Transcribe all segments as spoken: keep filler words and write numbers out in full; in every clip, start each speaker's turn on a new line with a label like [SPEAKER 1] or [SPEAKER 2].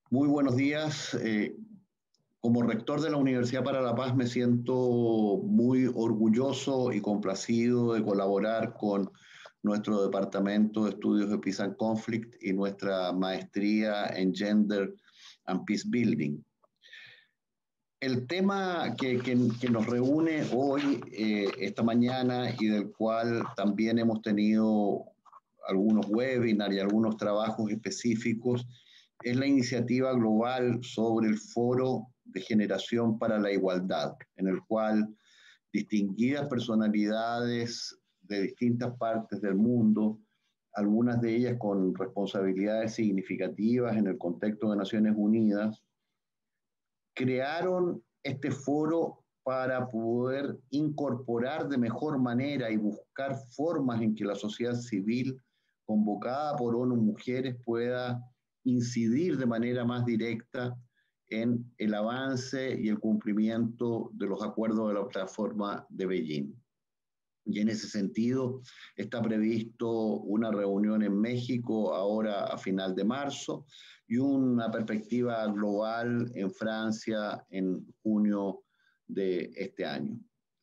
[SPEAKER 1] Muy buenos días. Eh, como rector de la Universidad para la Paz me siento muy orgulloso y complacido de colaborar con nuestro Departamento de Estudios de Peace and Conflict y nuestra maestría en Gender and Peace Building. El tema que, que, que nos reúne hoy, eh, esta mañana, y del cual también hemos tenido algunos webinars y algunos trabajos específicos, es la iniciativa global sobre el Foro de Generación para la Igualdad, en el cual distinguidas personalidades de distintas partes del mundo, algunas de ellas con responsabilidades significativas en el contexto de Naciones Unidas, crearon este foro para poder incorporar de mejor manera y buscar formas en que la sociedad civil, convocada por ONU Mujeres, pueda incidir de manera más directa en el avance y el cumplimiento de los acuerdos de la plataforma de Beijing. Y en ese sentido está previsto una reunión en México ahora a final de marzo y una perspectiva global en Francia en junio de este año.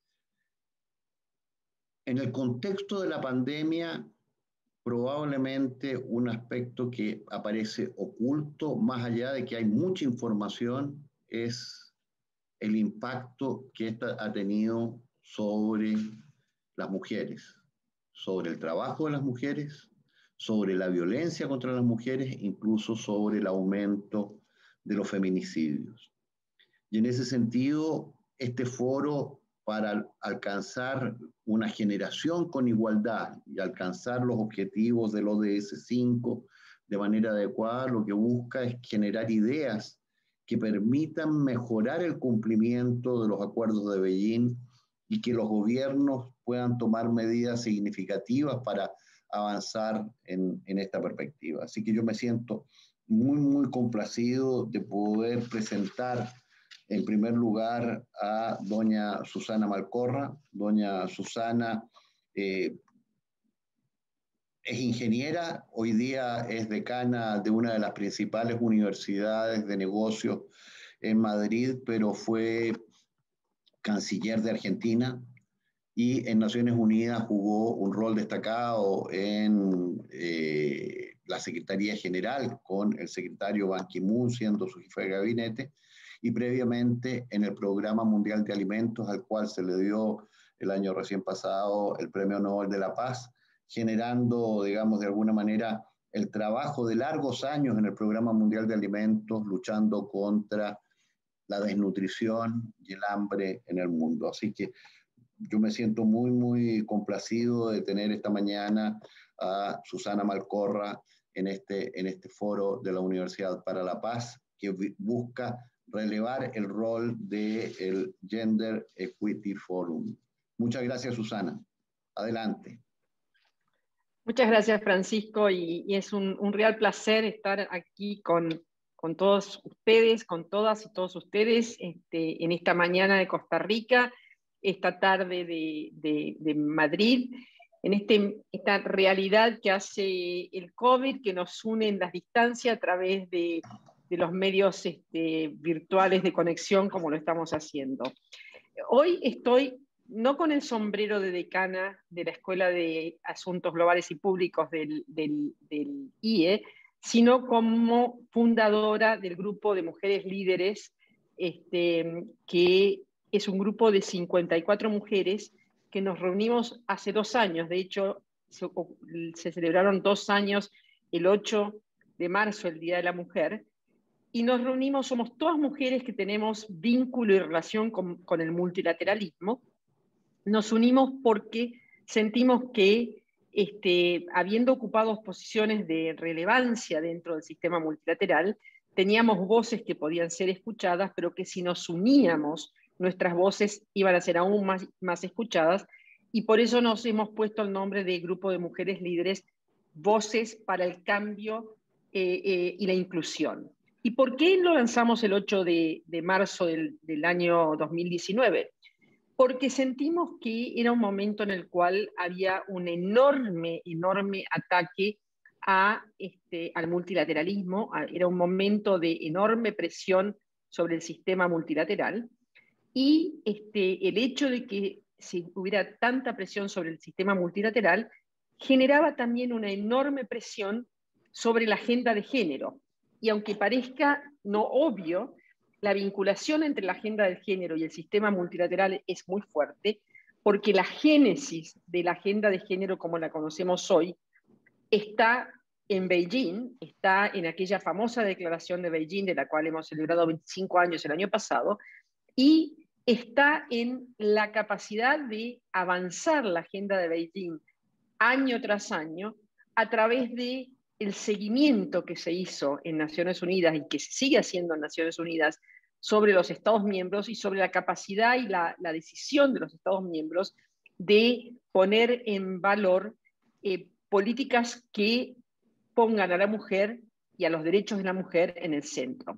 [SPEAKER 1] En el contexto de la pandemia, probablemente un aspecto que aparece oculto, más allá de que hay mucha información, es el impacto que esta ha tenido sobre las mujeres, sobre el trabajo de las mujeres, sobre la violencia contra las mujeres, incluso sobre el aumento de los feminicidios. Y en ese sentido, este foro para alcanzar una generación con igualdad y alcanzar los objetivos del O D S cinco de manera adecuada, lo que busca es generar ideas que permitan mejorar el cumplimiento de los acuerdos de Beijing y que los gobiernos puedan tomar medidas significativas para avanzar en, en esta perspectiva. Así que yo me siento muy, muy complacido de poder presentar en primer lugar a doña Susana Malcorra. Doña Susana eh, es ingeniera, hoy día es decana de una de las principales universidades de negocios en Madrid, pero fue canciller de Argentina y en Naciones Unidas jugó un rol destacado en eh, la Secretaría General con el secretario Ban Ki-moon siendo su jefe de gabinete y previamente en el Programa Mundial de Alimentos al cual se le dio el año recién pasado el Premio Nobel de la Paz, generando, digamos, de alguna manera el trabajo de largos años en el Programa Mundial de Alimentos luchando contra la desnutrición y el hambre en el mundo. Así que yo me siento muy, muy complacido de tener esta mañana a Susana Malcorra en este, en este foro de la Universidad para la Paz, que busca relevar el rol del Gender Equity Forum. Muchas gracias, Susana. Adelante.
[SPEAKER 2] Muchas gracias, Francisco, y, y es un, un real placer estar aquí con, con todos ustedes, con todas y todos ustedes, este, en esta mañana de Costa Rica, esta tarde de, de, de Madrid, en este, esta realidad que hace el COVID, que nos une en las distancias a través de, de los medios este, virtuales de conexión, como lo estamos haciendo. Hoy estoy no con el sombrero de decana de la Escuela de Asuntos Globales y Públicos del, del, del I E, sino como fundadora del grupo de mujeres líderes, este, que es un grupo de cincuenta y cuatro mujeres que nos reunimos hace dos años. De hecho, se, se celebraron dos años, el ocho de marzo, el Día de la Mujer, y nos reunimos, somos todas mujeres que tenemos vínculo y relación con, con el multilateralismo. Nos unimos porque sentimos que, este, habiendo ocupado posiciones de relevancia dentro del sistema multilateral, teníamos voces que podían ser escuchadas, pero que si nos uníamos, nuestras voces iban a ser aún más, más escuchadas, y por eso nos hemos puesto el nombre de Grupo de Mujeres Líderes, Voces para el Cambio eh, eh, y la Inclusión. ¿Y por qué lo lanzamos el ocho de, de marzo del, del año dos mil diecinueve? Porque sentimos que era un momento en el cual había un enorme, enorme ataque a, este, al multilateralismo, a, era un momento de enorme presión sobre el sistema multilateral, y este, el hecho de que si hubiera tanta presión sobre el sistema multilateral generaba también una enorme presión sobre la agenda de género. Y aunque parezca no obvio, la vinculación entre la agenda del género y el sistema multilateral es muy fuerte, porque la génesis de la agenda de género como la conocemos hoy está en Beijing, está en aquella famosa declaración de Beijing, de la cual hemos celebrado veinticinco años el año pasado, y está en la capacidad de avanzar la agenda de Beijing año tras año a través de el seguimiento que se hizo en Naciones Unidas y que se sigue haciendo en Naciones Unidas sobre los Estados miembros y sobre la capacidad y la, la decisión de los Estados miembros de poner en valor eh, políticas que pongan a la mujer y a los derechos de la mujer en el centro.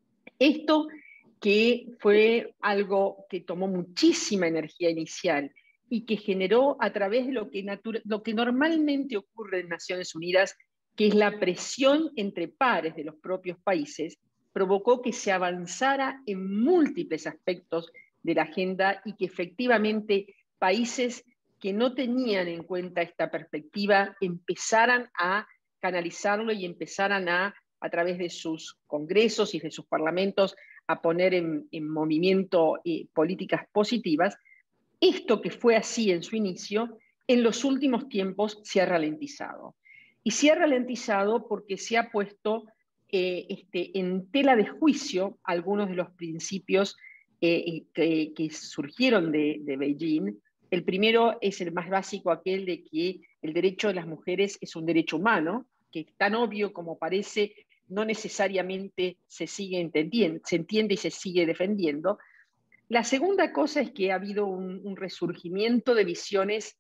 [SPEAKER 2] Esto, que fue algo que tomó muchísima energía inicial y que generó a través de lo que, lo que normalmente ocurre en Naciones Unidas, que es la presión entre pares de los propios países, provocó que se avanzara en múltiples aspectos de la agenda y que efectivamente países que no tenían en cuenta esta perspectiva empezaran a canalizarlo y empezaran a, a través de sus congresos y de sus parlamentos, a poner en, en movimiento eh, políticas positivas. Esto, que fue así en su inicio, en los últimos tiempos se ha ralentizado. Y se ha ralentizado porque se ha puesto eh, este, en tela de juicio algunos de los principios eh, que, que surgieron de, de Beijing. El primero es el más básico, aquel de que el derecho de las mujeres es un derecho humano, que es tan obvio como parece, no necesariamente se sigue entendiendo, se entiende y se sigue defendiendo. La segunda cosa es que ha habido un, un resurgimiento de visiones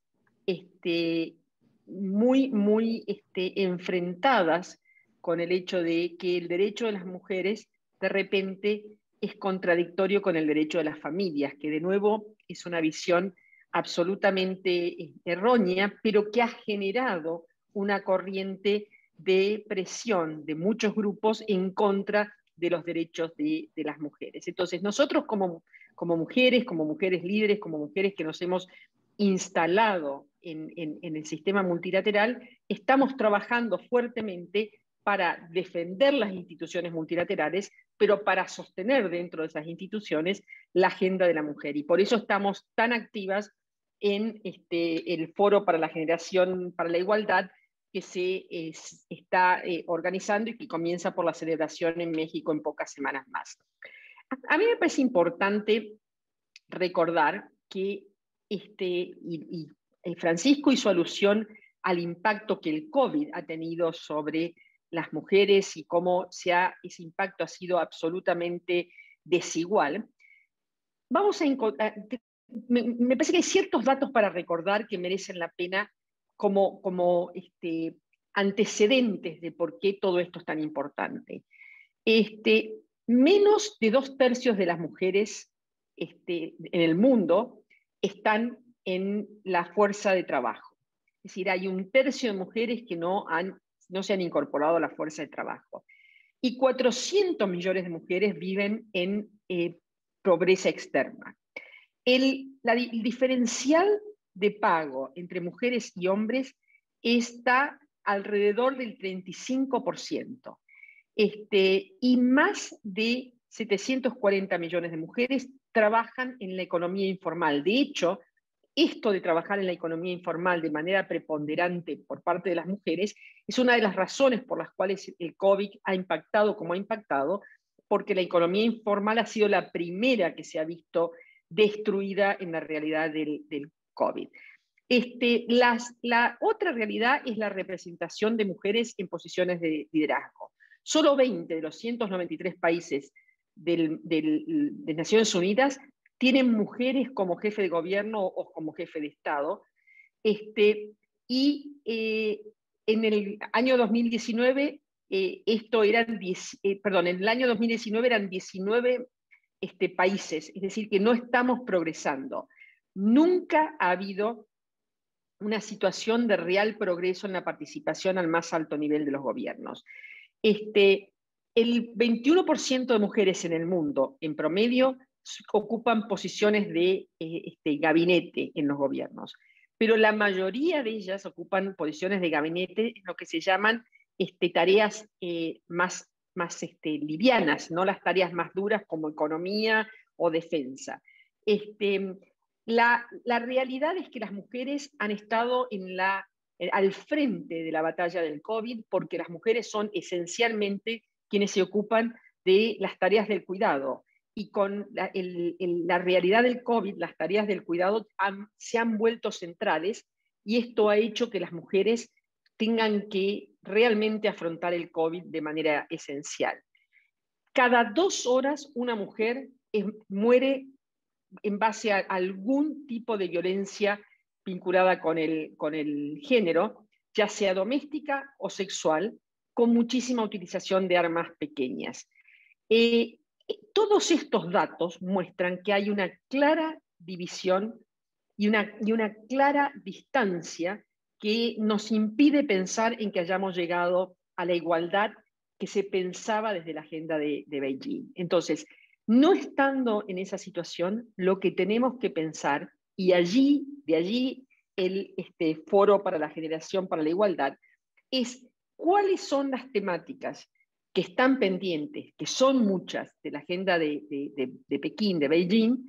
[SPEAKER 2] este, muy, muy este, enfrentadas con el hecho de que el derecho de las mujeres de repente es contradictorio con el derecho de las familias, que de nuevo es una visión absolutamente errónea, pero que ha generado una corriente de presión de muchos grupos en contra de los derechos de, de las mujeres. Entonces, nosotros como, como mujeres, como mujeres líderes, como mujeres que nos hemos instalado en, en, en el sistema multilateral, estamos trabajando fuertemente para defender las instituciones multilaterales, pero para sostener dentro de esas instituciones la agenda de la mujer. Y por eso estamos tan activas en este, el Foro para la Generación para la Igualdad, que se es, está eh, organizando y que comienza por la celebración en México en pocas semanas más. A, a mí me parece importante recordar que este, y, y Francisco hizo alusión al impacto que el COVID ha tenido sobre las mujeres y cómo se ha, ese impacto ha sido absolutamente desigual. Vamos a encontrar, me, me parece que hay ciertos datos para recordar que merecen la pena como, como este, antecedentes de por qué todo esto es tan importante. Este, menos de dos tercios de las mujeres este, en el mundo están en la fuerza de trabajo. Es decir, hay un tercio de mujeres que no, han, no se han incorporado a la fuerza de trabajo. Y cuatrocientos millones de mujeres viven en eh, pobreza externa. El, la, el diferencial de pago entre mujeres y hombres está alrededor del treinta y cinco por ciento. Este, y más de setecientos cuarenta millones de mujeres trabajan en la economía informal. De hecho, esto de trabajar en la economía informal de manera preponderante por parte de las mujeres es una de las razones por las cuales el COVID ha impactado como ha impactado, porque la economía informal ha sido la primera que se ha visto destruida en la realidad del, del COVID. Este, las, la otra realidad es la representación de mujeres en posiciones de liderazgo. Solo veinte de los ciento noventa y tres países del, del, de Naciones Unidas tienen mujeres como jefe de gobierno o como jefe de Estado. Este, y eh, en el año dos mil diecinueve, eh, esto eran diez, eh, perdón, en el año dos mil diecinueve eran diecinueve este, países, es decir, que no estamos progresando. Nunca ha habido una situación de real progreso en la participación al más alto nivel de los gobiernos. Este, el veintiuno por ciento de mujeres en el mundo, en promedio, ocupan posiciones de eh, este, gabinete en los gobiernos, pero la mayoría de ellas ocupan posiciones de gabinete en lo que se llaman este, tareas eh, más, más este, livianas, no las tareas más duras como economía o defensa. Este, la, la realidad es que las mujeres han estado en la, eh, al frente de la batalla del COVID porque las mujeres son esencialmente quienes se ocupan de las tareas del cuidado. Y con la, el, el, la realidad del COVID, las tareas del cuidado han, se han vuelto centrales y esto ha hecho que las mujeres tengan que realmente afrontar el COVID de manera esencial. Cada dos horas una mujer es, muere en base a algún tipo de violencia vinculada con el, con el género, ya sea doméstica o sexual, con muchísima utilización de armas pequeñas. Eh, todos estos datos muestran que hay una clara división y una, y una clara distancia que nos impide pensar en que hayamos llegado a la igualdad que se pensaba desde la agenda de, de Beijing. Entonces, no estando en esa situación, lo que tenemos que pensar, y allí, de allí el este, Foro para la Generación para la Igualdad, es cuáles son las temáticas que están pendientes, que son muchas de la agenda de, de, de, de Pekín, de Beijing,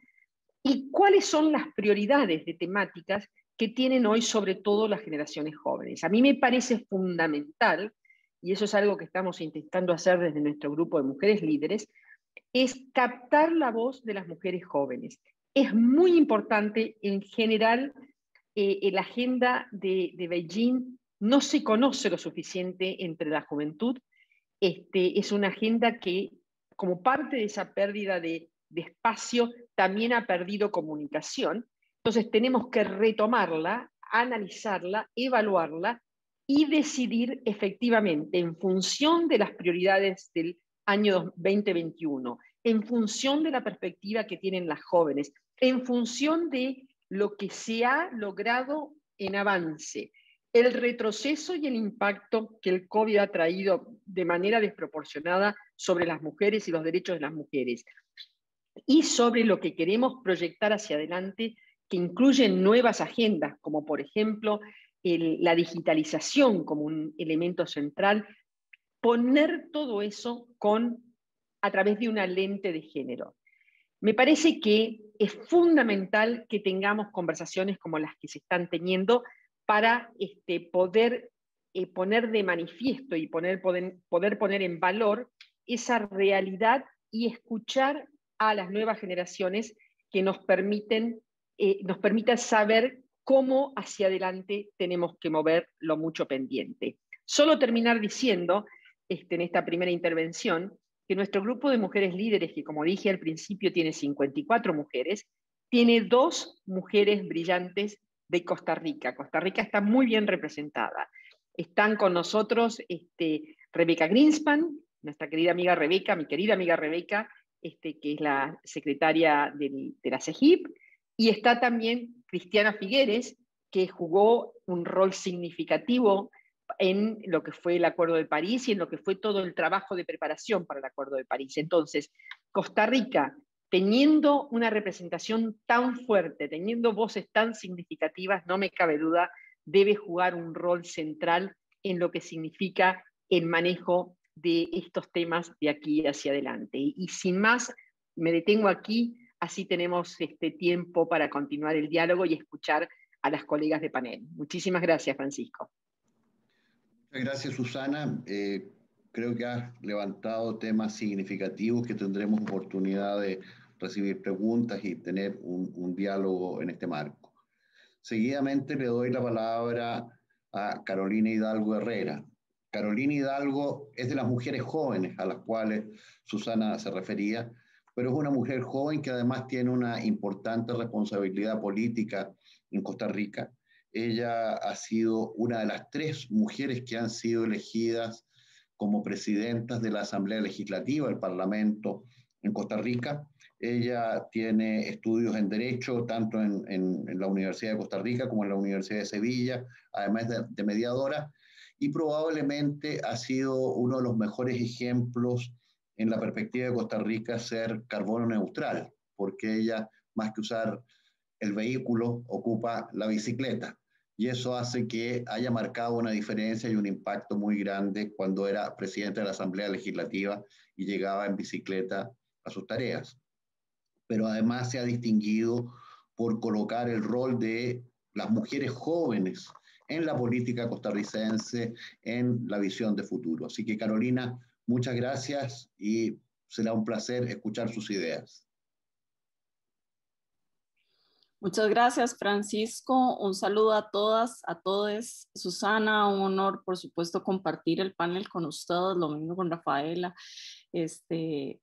[SPEAKER 2] y cuáles son las prioridades de temáticas que tienen hoy sobre todo las generaciones jóvenes. A mí me parece fundamental, y eso es algo que estamos intentando hacer desde nuestro grupo de mujeres líderes, es captar la voz de las mujeres jóvenes. Es muy importante, en general, eh, la agenda de, de Beijing no se conoce lo suficiente entre la juventud. Este, es una agenda que, como parte de esa pérdida de, de espacio, también ha perdido comunicación. Entonces tenemos que retomarla, analizarla, evaluarla y decidir efectivamente en función de las prioridades del año veinte veintiuno, en función de la perspectiva que tienen las jóvenes, en función de lo que se ha logrado en avance, el retroceso y el impacto que el COVID ha traído de manera desproporcionada sobre las mujeres y los derechos de las mujeres, y sobre lo que queremos proyectar hacia adelante, que incluyen nuevas agendas, como por ejemplo el, la digitalización como un elemento central, poner todo eso con, a través de una lente de género. Me parece que es fundamental que tengamos conversaciones como las que se están teniendo para este, poder eh, poner de manifiesto y poner, poder, poder poner en valor esa realidad y escuchar a las nuevas generaciones que nos permiten, eh, nos permitan saber cómo hacia adelante tenemos que mover lo mucho pendiente. Solo terminar diciendo, este, en esta primera intervención, que nuestro grupo de mujeres líderes, que como dije al principio tiene cincuenta y cuatro mujeres, tiene dos mujeres brillantes de Costa Rica. Costa Rica está muy bien representada. Están con nosotros este, Rebeca Greenspan, nuestra querida amiga Rebeca, mi querida amiga Rebeca, este, que es la secretaria de, de la CEGIP, y está también Cristiana Figueres, que jugó un rol significativo en lo que fue el Acuerdo de París y en lo que fue todo el trabajo de preparación para el Acuerdo de París. Entonces, Costa Rica, teniendo una representación tan fuerte, teniendo voces tan significativas, no me cabe duda, debe jugar un rol central en lo que significa el manejo de estos temas de aquí hacia adelante. Y, y sin más, me detengo aquí, así tenemos este tiempo para continuar el diálogo y escuchar a las colegas de panel. Muchísimas gracias, Francisco.
[SPEAKER 1] Muchas gracias, Susana. Eh, creo que has levantado temas significativos que tendremos oportunidad de recibir preguntas y tener un, un diálogo en este marco. Seguidamente le doy la palabra a Carolina Hidalgo Herrera. Carolina Hidalgo es de las mujeres jóvenes a las cuales Susana se refería, pero es una mujer joven que además tiene una importante responsabilidad política en Costa Rica. Ella ha sido una de las tres mujeres que han sido elegidas como presidentas de la Asamblea Legislativa del Parlamento en Costa Rica. Ella tiene estudios en Derecho, tanto en, en, en la Universidad de Costa Rica como en la Universidad de Sevilla, además de, de mediadora, y probablemente ha sido uno de los mejores ejemplos en la perspectiva de Costa Rica ser carbono neutral, porque ella, más que usar el vehículo, ocupa la bicicleta. Y eso hace que haya marcado una diferencia y un impacto muy grande cuando era presidente de la Asamblea Legislativa y llegaba en bicicleta a sus tareas. Pero además se ha distinguido por colocar el rol de las mujeres jóvenes en la política costarricense, en la visión de futuro. Así que Carolina, muchas gracias y será un placer escuchar sus ideas.
[SPEAKER 3] Muchas gracias, Francisco. Un saludo a todas, a todos. Susana, un honor, por supuesto, compartir el panel con ustedes, lo mismo con Rafaela. Este,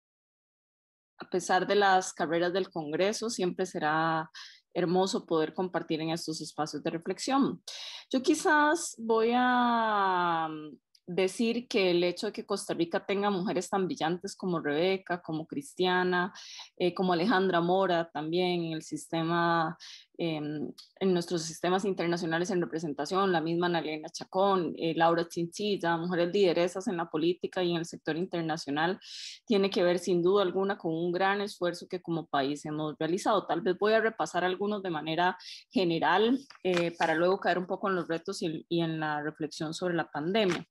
[SPEAKER 3] a pesar de las carreras del Congreso, siempre será hermoso poder compartir en estos espacios de reflexión. Yo quizás voy a decir que el hecho de que Costa Rica tenga mujeres tan brillantes como Rebeca, como Cristiana, eh, como Alejandra Mora también en el sistema, eh, en nuestros sistemas internacionales en representación, la misma Ana Elena Chacón, eh, Laura Chinchilla, mujeres lideresas en la política y en el sector internacional, tiene que ver sin duda alguna con un gran esfuerzo que como país hemos realizado. Tal vez voy a repasar algunos de manera general eh, para luego caer un poco en los retos y, y en la reflexión sobre la pandemia.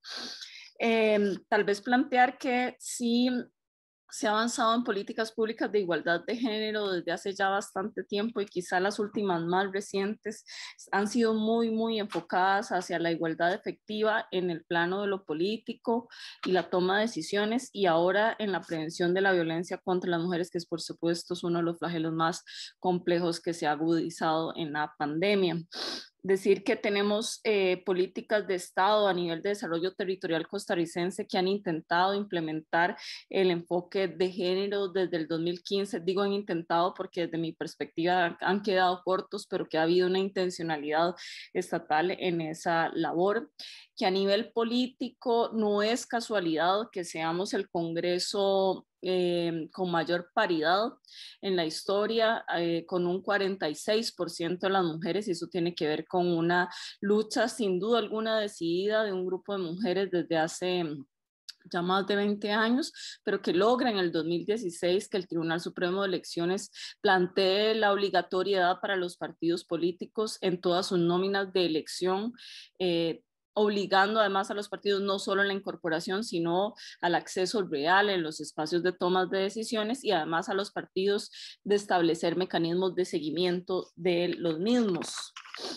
[SPEAKER 3] Eh, tal vez plantear que sí se ha avanzado en políticas públicas de igualdad de género desde hace ya bastante tiempo y quizá las últimas más recientes han sido muy, muy enfocadas hacia la igualdad efectiva en el plano de lo político y la toma de decisiones y ahora en la prevención de la violencia contra las mujeres, que es por supuesto es uno de los flagelos más complejos que se ha agudizado en la pandemia. Decir que tenemos eh, políticas de Estado a nivel de desarrollo territorial costarricense que han intentado implementar el enfoque de género desde el dos mil quince. Digo han intentado porque desde mi perspectiva han quedado cortos, pero que ha habido una intencionalidad estatal en esa labor. Que a nivel político no es casualidad que seamos el Congreso Eh, con mayor paridad en la historia, eh, con un cuarenta y seis por ciento de las mujeres, y eso tiene que ver con una lucha sin duda alguna decidida de un grupo de mujeres desde hace ya más de veinte años, pero que logra en el dos mil dieciséis que el Tribunal Supremo de Elecciones plantee la obligatoriedad para los partidos políticos en todas sus nóminas de elección, eh, obligando además a los partidos no solo en la incorporación, sino al acceso real en los espacios de tomas de decisiones y además a los partidos de establecer mecanismos de seguimiento de los mismos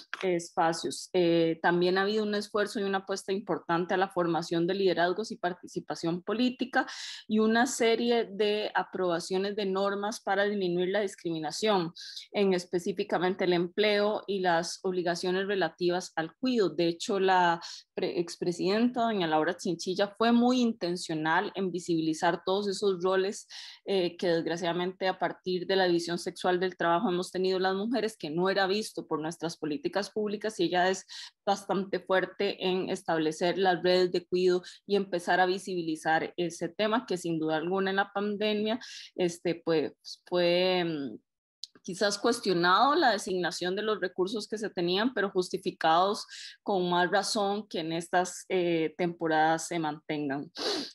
[SPEAKER 3] espacios. Eh, también ha habido un esfuerzo y una apuesta importante a la formación de liderazgos y participación política y una serie de aprobaciones de normas para disminuir la discriminación, en específicamente el empleo y las obligaciones relativas al cuidado. De hecho, la expresidenta doña Laura Chinchilla fue muy intencional en visibilizar todos esos roles eh, que desgraciadamente a partir de la división sexual del trabajo hemos tenido las mujeres, que no era visto por nuestras políticas públicas, y ella es bastante fuerte en establecer las redes de cuidado y empezar a visibilizar ese tema que sin duda alguna en la pandemia este, pues, fue quizás cuestionado la designación de los recursos que se tenían, pero justificados con más razón que en estas eh, temporadas se mantengan.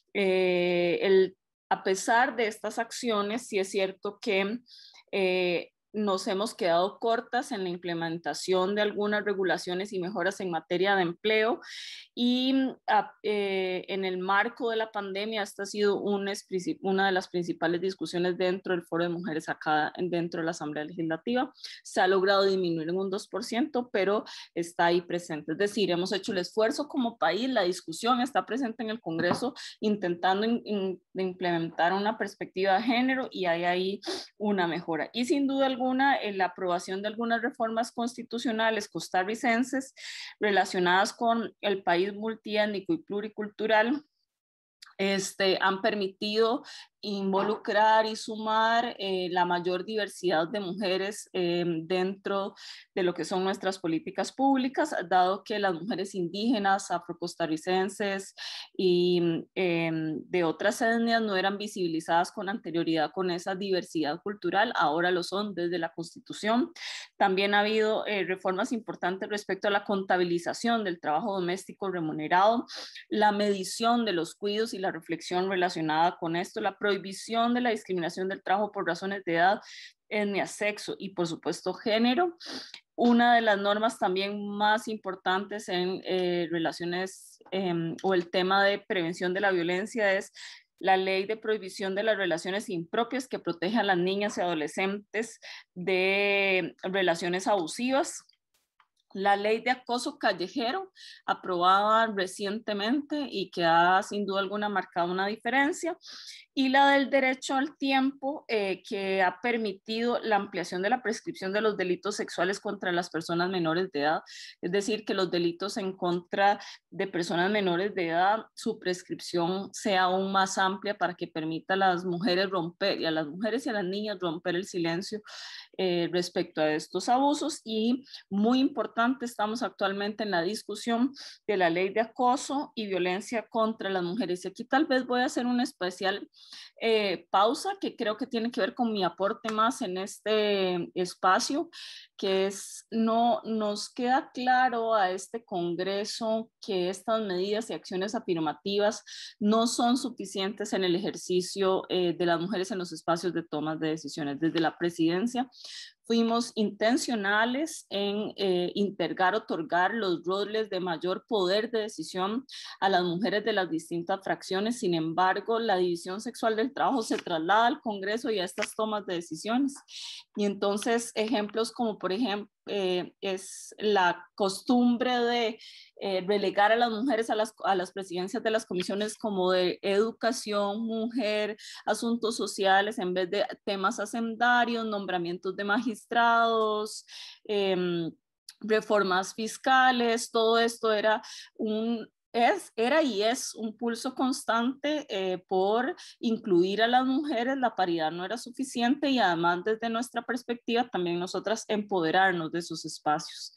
[SPEAKER 3] Eh, el, a pesar de estas acciones, sí es cierto que eh, nos hemos quedado cortas en la implementación de algunas regulaciones y mejoras en materia de empleo y eh, en el marco de la pandemia esta ha sido una, una de las principales discusiones dentro del Foro de Mujeres acá dentro de la Asamblea Legislativa. Se ha logrado disminuir en un dos por ciento, pero está ahí presente. Es decir, hemos hecho el esfuerzo como país, la discusión está presente en el Congreso intentando in, in, implementar una perspectiva de género y hay ahí una mejora. Y sin duda alguna, en la aprobación de algunas reformas constitucionales costarricenses relacionadas con el país multiétnico y pluricultural este, han permitido involucrar y sumar eh, la mayor diversidad de mujeres eh, dentro de lo que son nuestras políticas públicas, dado que las mujeres indígenas, afrocostarricenses y eh, de otras etnias no eran visibilizadas con anterioridad con esa diversidad cultural, ahora lo son desde la Constitución. También ha habido eh, reformas importantes respecto a la contabilización del trabajo doméstico remunerado, la medición de los cuidos y la reflexión relacionada con esto, la prohibición de la discriminación del trabajo por razones de edad, etnia, sexo y por supuesto género. Una de las normas también más importantes en eh, relaciones eh, o el tema de prevención de la violencia es la ley de prohibición de las relaciones impropias que protege a las niñas y adolescentes de relaciones abusivas. La ley de acoso callejero, aprobada recientemente y que ha sin duda alguna marcado una diferencia, y la del derecho al tiempo, eh, que ha permitido la ampliación de la prescripción de los delitos sexuales contra las personas menores de edad, es decir, que los delitos en contra de personas menores de edad, su prescripción sea aún más amplia para que permita a las mujeres romper, y a las mujeres y a las niñas romper el silencio Eh, respecto a estos abusos. Y muy importante, estamos actualmente en la discusión de la ley de acoso y violencia contra las mujeres. Y aquí tal vez voy a hacer una especial eh, pausa que creo que tiene que ver con mi aporte más en este espacio, que es, no nos queda claro a este Congreso que estas medidas y acciones afirmativas no son suficientes en el ejercicio eh, de las mujeres en los espacios de toma de decisiones. Desde la presidencia fuimos intencionales en eh, integrar, otorgar los roles de mayor poder de decisión a las mujeres de las distintas fracciones. Sin embargo, la división sexual del trabajo se traslada al Congreso y a estas tomas de decisiones. Y entonces, ejemplos como, por ejemplo, eh, es la costumbre de eh, relegar a las mujeres a las, a las presidencias de las comisiones como de educación, mujer, asuntos sociales, en vez de temas hacendarios, nombramientos de magistrados, eh, reformas fiscales. Todo esto era un Es, era y es un pulso constante eh, por incluir a las mujeres. La paridad no era suficiente y además desde nuestra perspectiva también nosotras empoderarnos de sus espacios.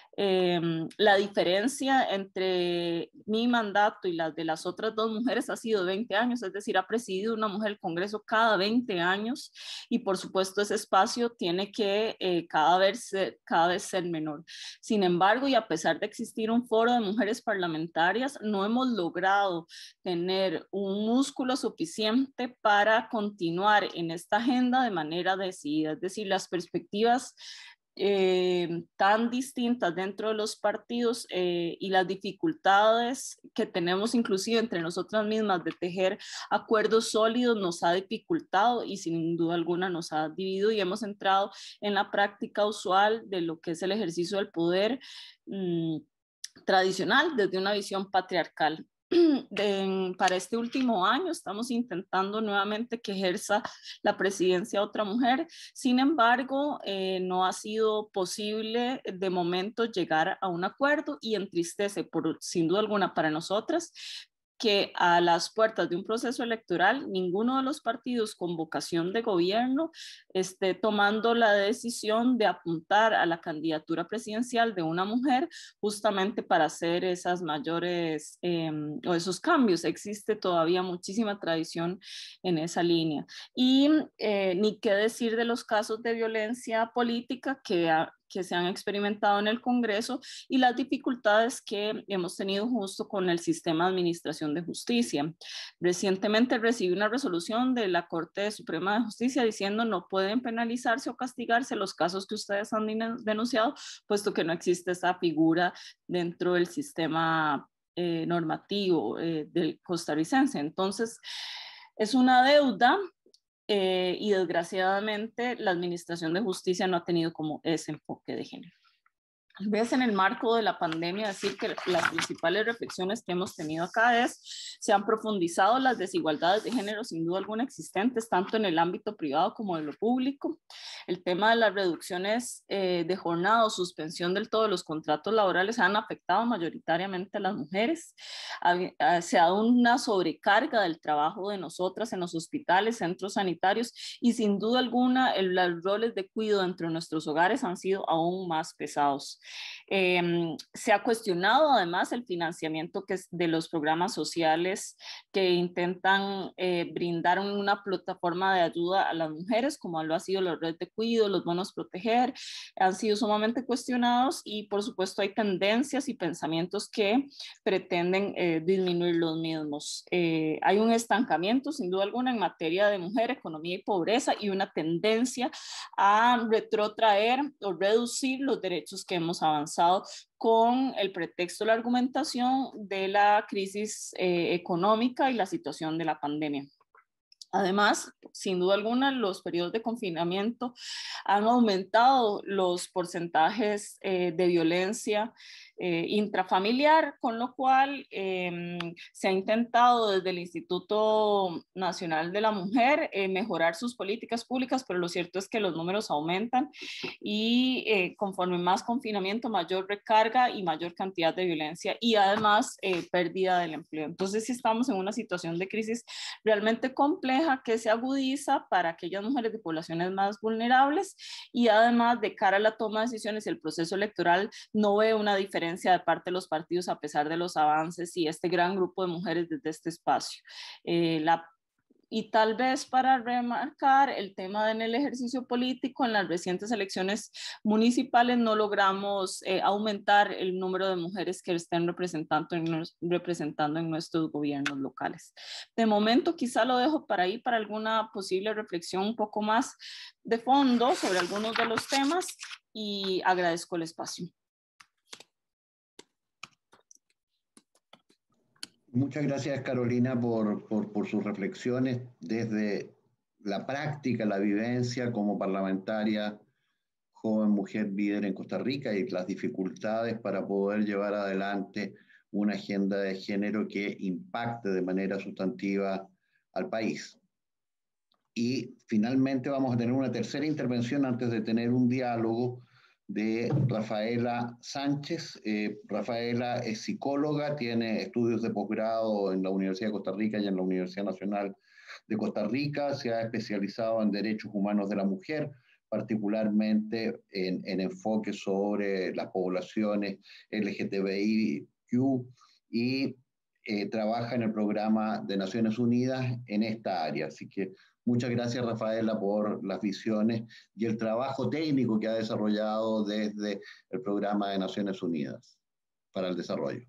[SPEAKER 3] Eh, la diferencia entre mi mandato y las de las otras dos mujeres ha sido veinte años, es decir, ha presidido una mujer el Congreso cada veinte años y por supuesto ese espacio tiene que eh, cada, vez ser, cada vez ser menor. Sin embargo, y a pesar de existir un foro de mujeres parlamentarias, no hemos logrado tener un músculo suficiente para continuar en esta agenda de manera decidida, es decir, las perspectivas Eh, tan distintas dentro de los partidos eh, y las dificultades que tenemos inclusive entre nosotras mismas de tejer acuerdos sólidos nos ha dificultado y sin duda alguna nos ha dividido y hemos entrado en la práctica usual de lo que es el ejercicio del poder mmm, tradicional desde una visión patriarcal. De, para este último año estamos intentando nuevamente que ejerza la presidencia otra mujer. Sin embargo, eh, no ha sido posible de momento llegar a un acuerdo y entristece por, sin duda alguna para nosotras que a las puertas de un proceso electoral ninguno de los partidos con vocación de gobierno esté tomando la decisión de apuntar a la candidatura presidencial de una mujer justamente para hacer esas mayores eh, o esos cambios. Existe todavía muchísima tradición en esa línea. Y eh, ni qué decir de los casos de violencia política que ha, que se han experimentado en el Congreso y las dificultades que hemos tenido justo con el sistema de administración de justicia. Recientemente recibí una resolución de la Corte Suprema de Justicia diciendo no pueden penalizarse o castigarse los casos que ustedes han denunciado, puesto que no existe esa figura dentro del sistema eh, normativo eh, del costarricense. Entonces, es una deuda Eh, y desgraciadamente la administración de justicia no ha tenido como ese enfoque de género. Tal vez en el marco de la pandemia decir que las principales reflexiones que hemos tenido acá es se han profundizado las desigualdades de género sin duda alguna existentes tanto en el ámbito privado como en lo público. el tema de las reducciones eh, de jornada o suspensión del todo de los contratos laborales han afectado mayoritariamente a las mujeres. Se ha dado una sobrecarga del trabajo de nosotras en los hospitales, centros sanitarios, y sin duda alguna el, los roles de cuidado dentro de nuestros hogares han sido aún más pesados. Eh, se ha cuestionado además el financiamiento que es de los programas sociales que intentan eh, brindar una plataforma de ayuda a las mujeres, como lo ha sido la red de cuidado, los bonos proteger, han sido sumamente cuestionados, y por supuesto hay tendencias y pensamientos que pretenden eh, disminuir los mismos. Eh, hay un estancamiento sin duda alguna en materia de mujer, economía y pobreza, y una tendencia a retrotraer o reducir los derechos que hemos avanzado con el pretexto de la argumentación de la crisis eh, económica y la situación de la pandemia. Además, sin duda alguna, los periodos de confinamiento han aumentado los porcentajes eh, de violencia eh, intrafamiliar, con lo cual eh, se ha intentado desde el Instituto Nacional de la Mujer eh, mejorar sus políticas públicas, pero lo cierto es que los números aumentan y eh, conforme más confinamiento, mayor recarga y mayor cantidad de violencia, y además eh, pérdida del empleo. Entonces, sí estamos en una situación de crisis realmente compleja que se agudiza para aquellas mujeres de poblaciones más vulnerables, y además de cara a la toma de decisiones y el proceso electoral no ve una diferencia de parte de los partidos a pesar de los avances y este gran grupo de mujeres desde este espacio. Eh, la Y tal vez para remarcar el tema en el ejercicio político, en las recientes elecciones municipales no logramos eh, aumentar el número de mujeres que estén representando en, representando en nuestros gobiernos locales. De momento quizá lo dejo para ahí para alguna posible reflexión un poco más de fondo sobre algunos de los temas, y agradezco el espacio.
[SPEAKER 1] Muchas gracias, Carolina, por, por, por sus reflexiones desde la práctica, la vivencia como parlamentaria, joven mujer líder en Costa Rica, y las dificultades para poder llevar adelante una agenda de género que impacte de manera sustantiva al país. Y finalmente vamos a tener una tercera intervención antes de tener un diálogo de Rafaela Sánchez. Eh, Rafaela es psicóloga, tiene estudios de posgrado en la Universidad de Costa Rica y en la Universidad Nacional de Costa Rica. Se ha especializado en derechos humanos de la mujer, particularmente en, en enfoque sobre las poblaciones L G T B I Q, y eh, trabaja en el programa de Naciones Unidas en esta área. Así que muchas gracias, Rafaela, por las visiones y el trabajo técnico que ha desarrollado desde el programa de Naciones Unidas para el desarrollo.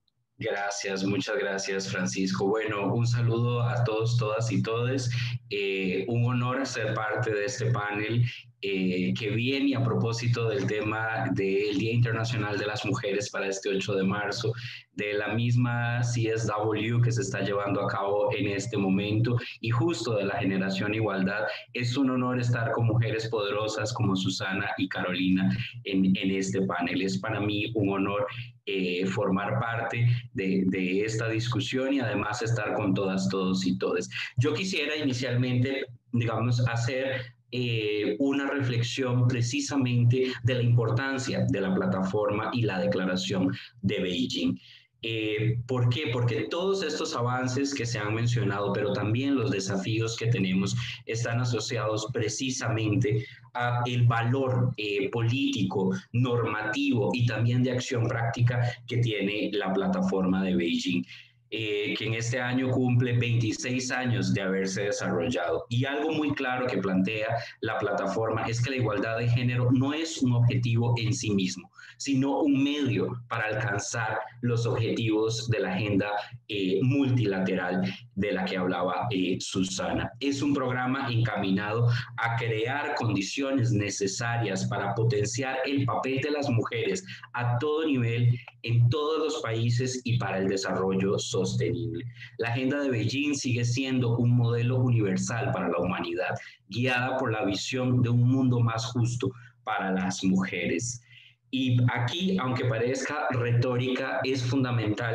[SPEAKER 4] Gracias, muchas gracias, Francisco. Bueno, un saludo a todos, todas y todes. Eh, un honor ser parte de este panel eh, que viene a propósito del tema del Día Internacional de las Mujeres para este ocho de marzo, de la misma C S W que se está llevando a cabo en este momento, y justo de la Generación Igualdad. Es un honor estar con mujeres poderosas como Susana y Carolina en, en este panel. Es para mí un honor Eh, formar parte de, de esta discusión y además estar con todas, todos y todes. Yo quisiera inicialmente, digamos, hacer eh, una reflexión precisamente de la importancia de la plataforma y la declaración de Beijing. Eh, ¿Por qué? Porque todos estos avances que se han mencionado, pero también los desafíos que tenemos, están asociados precisamente a el valor eh, político, normativo y también de acción práctica que tiene la plataforma de Beijing. Eh, que en este año cumple veintiséis años de haberse desarrollado. Y algo muy claro que plantea la plataforma es que la igualdad de género no es un objetivo en sí mismo, sino un medio para alcanzar los objetivos de la agenda eh, multilateral de la que hablaba eh, Susana. Es un programa encaminado a crear condiciones necesarias para potenciar el papel de las mujeres a todo nivel, en todos los países y para el desarrollo sostenible. La agenda de Beijing sigue siendo un modelo universal para la humanidad, guiada por la visión de un mundo más justo para las mujeres. Y aquí, aunque parezca retórica, es fundamental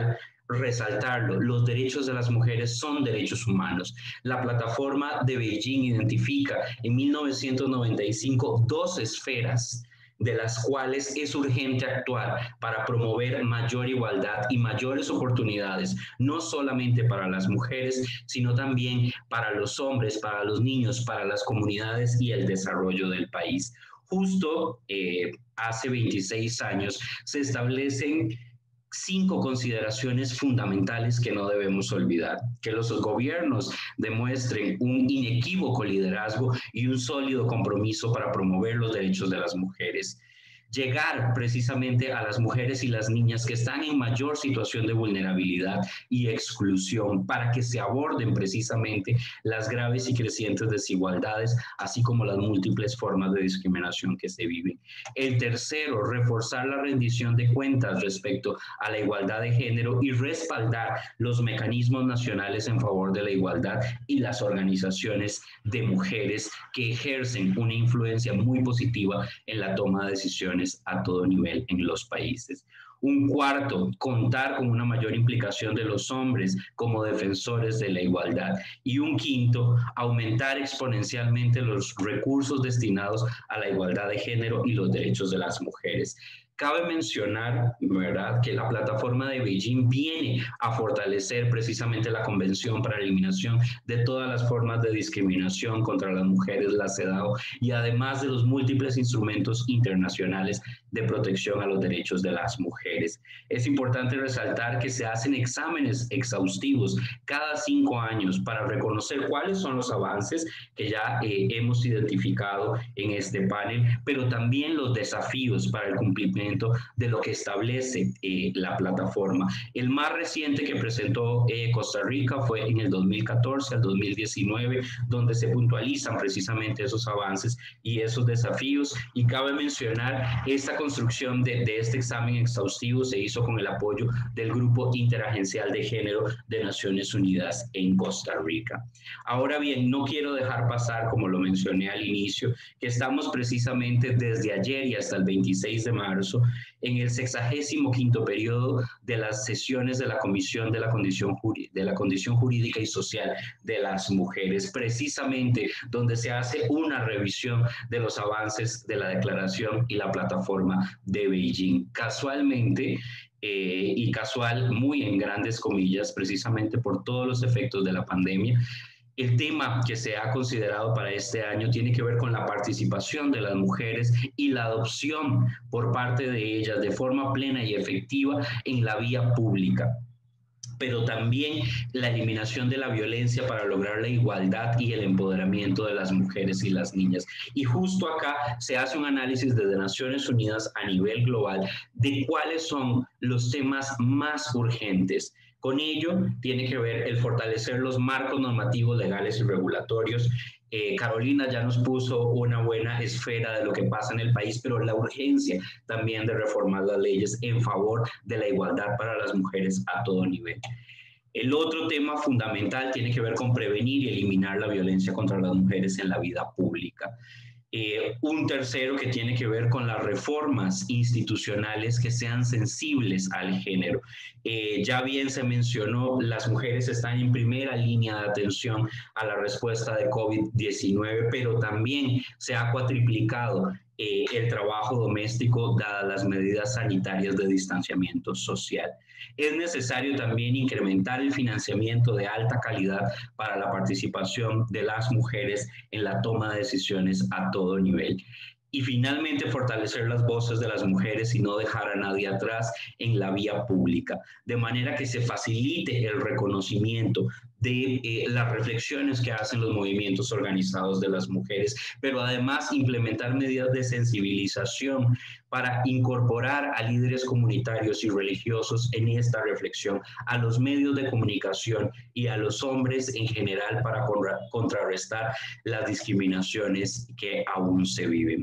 [SPEAKER 4] resaltarlo, los derechos de las mujeres son derechos humanos. La plataforma de Beijing identifica en mil novecientos noventa y cinco dos esferas de las cuales es urgente actuar para promover mayor igualdad y mayores oportunidades, no solamente para las mujeres, sino también para los hombres, para los niños, para las comunidades y el desarrollo del país. Justo eh, hace veintiséis años se establecen cinco consideraciones fundamentales que no debemos olvidar: que los gobiernos demuestren un inequívoco liderazgo y un sólido compromiso para promover los derechos de las mujeres; llegar precisamente a las mujeres y las niñas que están en mayor situación de vulnerabilidad y exclusión, para que se aborden precisamente las graves y crecientes desigualdades, así como las múltiples formas de discriminación que se viven. El tercero, reforzar la rendición de cuentas respecto a la igualdad de género y respaldar los mecanismos nacionales en favor de la igualdad y las organizaciones de mujeres que ejercen una influencia muy positiva en la toma de decisiones a todo nivel en los países. Un cuarto, contar con una mayor implicación de los hombres como defensores de la igualdad. Y un quinto, aumentar exponencialmente los recursos destinados a la igualdad de género y los derechos de las mujeres. Cabe mencionar, ¿verdad?, que la plataforma de Beijing viene a fortalecer precisamente la Convención para la Eliminación de todas las formas de discriminación contra las mujeres, la CEDAW, y además de los múltiples instrumentos internacionales de protección a los derechos de las mujeres. Es importante resaltar que se hacen exámenes exhaustivos cada cinco años para reconocer cuáles son los avances que ya eh, hemos identificado en este panel, pero también los desafíos para el cumplimiento de lo que establece eh, la plataforma. El más reciente que presentó eh, Costa Rica fue en el dos mil catorce al dos mil diecinueve, donde se puntualizan precisamente esos avances y esos desafíos. Y cabe mencionar, esta construcción de, de este examen exhaustivo se hizo con el apoyo del Grupo Interagencial de Género de Naciones Unidas en Costa Rica. Ahora bien, no quiero dejar pasar, como lo mencioné al inicio, que estamos precisamente desde ayer y hasta el veintiséis de marzo en el sexagésimo quinto periodo de las sesiones de la Comisión de la Condición, de la Condición Jurídica y Social de las Mujeres, precisamente donde se hace una revisión de los avances de la Declaración y la Plataforma de Beijing. Casualmente, eh, y casual muy en grandes comillas, precisamente por todos los efectos de la pandemia, el tema que se ha considerado para este año tiene que ver con la participación de las mujeres y la adopción por parte de ellas de forma plena y efectiva en la vía pública, pero también la eliminación de la violencia para lograr la igualdad y el empoderamiento de las mujeres y las niñas. Y justo acá se hace un análisis desde Naciones Unidas a nivel global de cuáles son los temas más urgentes. Con ello tiene que ver el fortalecer los marcos normativos legales y regulatorios. Eh, Carolina ya nos puso una buena esfera de lo que pasa en el país, pero la urgencia también de reformar las leyes en favor de la igualdad para las mujeres a todo nivel. El otro tema fundamental tiene que ver con prevenir y eliminar la violencia contra las mujeres en la vida pública. Eh, un tercero que tiene que ver con las reformas institucionales que sean sensibles al género. Eh, ya bien se mencionó, las mujeres están en primera línea de atención a la respuesta de COVID diecinueve, pero también se ha cuatriplicado eh, el trabajo doméstico dadas las medidas sanitarias de distanciamiento social. Es necesario también incrementar el financiamiento de alta calidad para la participación de las mujeres en la toma de decisiones a todo nivel. Y finalmente, fortalecer las voces de las mujeres y no dejar a nadie atrás en la vía pública, de manera que se facilite el reconocimiento de eh, las reflexiones que hacen los movimientos organizados de las mujeres, pero además implementar medidas de sensibilización para incorporar a líderes comunitarios y religiosos en esta reflexión, a los medios de comunicación y a los hombres en general para contra contrarrestar las discriminaciones que aún se viven.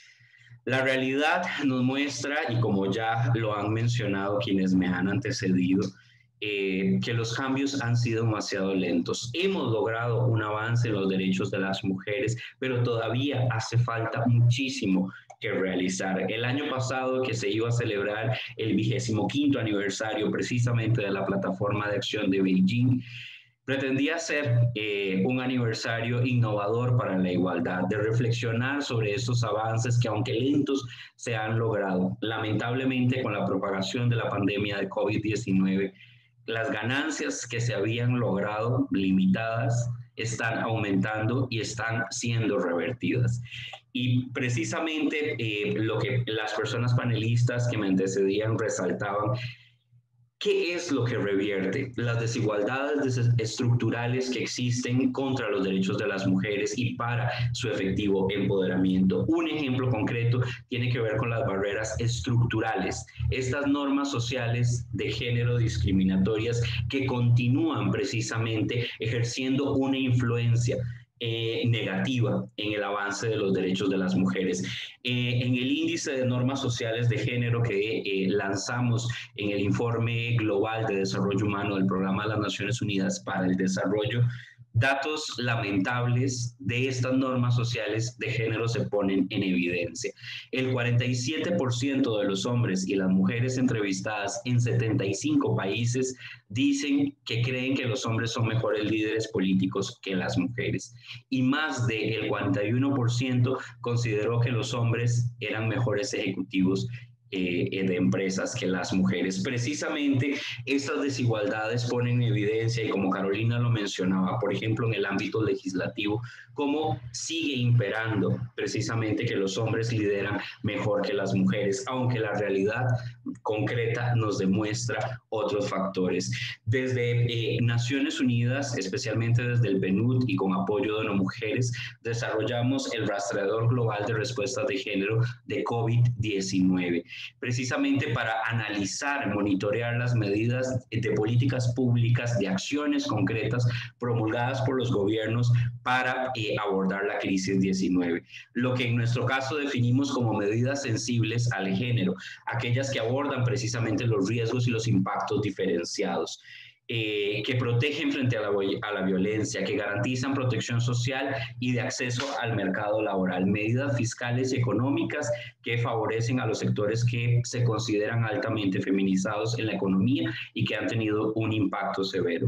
[SPEAKER 4] La realidad nos muestra, y como ya lo han mencionado quienes me han antecedido, eh, que los cambios han sido demasiado lentos. Hemos logrado un avance en los derechos de las mujeres, pero todavía hace falta muchísimo que realizar. El año pasado, que se iba a celebrar el vigésimo quinto aniversario precisamente de la Plataforma de Acción de Beijing, pretendía ser eh, un aniversario innovador para la igualdad, de reflexionar sobre estos avances que, aunque lentos, se han logrado. Lamentablemente, con la propagación de la pandemia de COVID diecinueve, las ganancias que se habían logrado, limitadas, están aumentando y están siendo revertidas. Y precisamente eh, lo que las personas panelistas que me antecedían resaltaban, ¿qué es lo que revierte las desigualdades estructurales que existen contra los derechos de las mujeres y para su efectivo empoderamiento? Un ejemplo concreto tiene que ver con las barreras estructurales, estas normas sociales de género discriminatorias que continúan precisamente ejerciendo una influencia Eh, negativa en el avance de los derechos de las mujeres. Eh, en el índice de normas sociales de género que eh, lanzamos en el informe global de desarrollo humano del Programa de las Naciones Unidas para el Desarrollo, datos lamentables de estas normas sociales de género se ponen en evidencia. El cuarenta y siete por ciento de los hombres y las mujeres entrevistadas en setenta y cinco países dicen que creen que los hombres son mejores líderes políticos que las mujeres. Y más del cuarenta y uno por ciento consideró que los hombres eran mejores ejecutivos Eh, de empresas que las mujeres. Precisamente estas desigualdades ponen en evidencia, y como Carolina lo mencionaba, por ejemplo, en el ámbito legislativo, cómo sigue imperando precisamente que los hombres lideran mejor que las mujeres, aunque la realidad concreta nos demuestra otros factores. Desde eh, Naciones Unidas, especialmente desde el PNUD y con apoyo de ONU Mujeres, desarrollamos el rastreador global de respuestas de género de COVID diecinueve, precisamente para analizar, monitorear las medidas de políticas públicas, de acciones concretas promulgadas por los gobiernos para eh, abordar la crisis diecinueve. Lo que en nuestro caso definimos como medidas sensibles al género, aquellas que abordan precisamente los riesgos y los impactos diferenciados. Eh, que protegen frente a la, a la violencia, que garantizan protección social y de acceso al mercado laboral, medidas fiscales y económicas que favorecen a los sectores que se consideran altamente feminizados en la economía y que han tenido un impacto severo.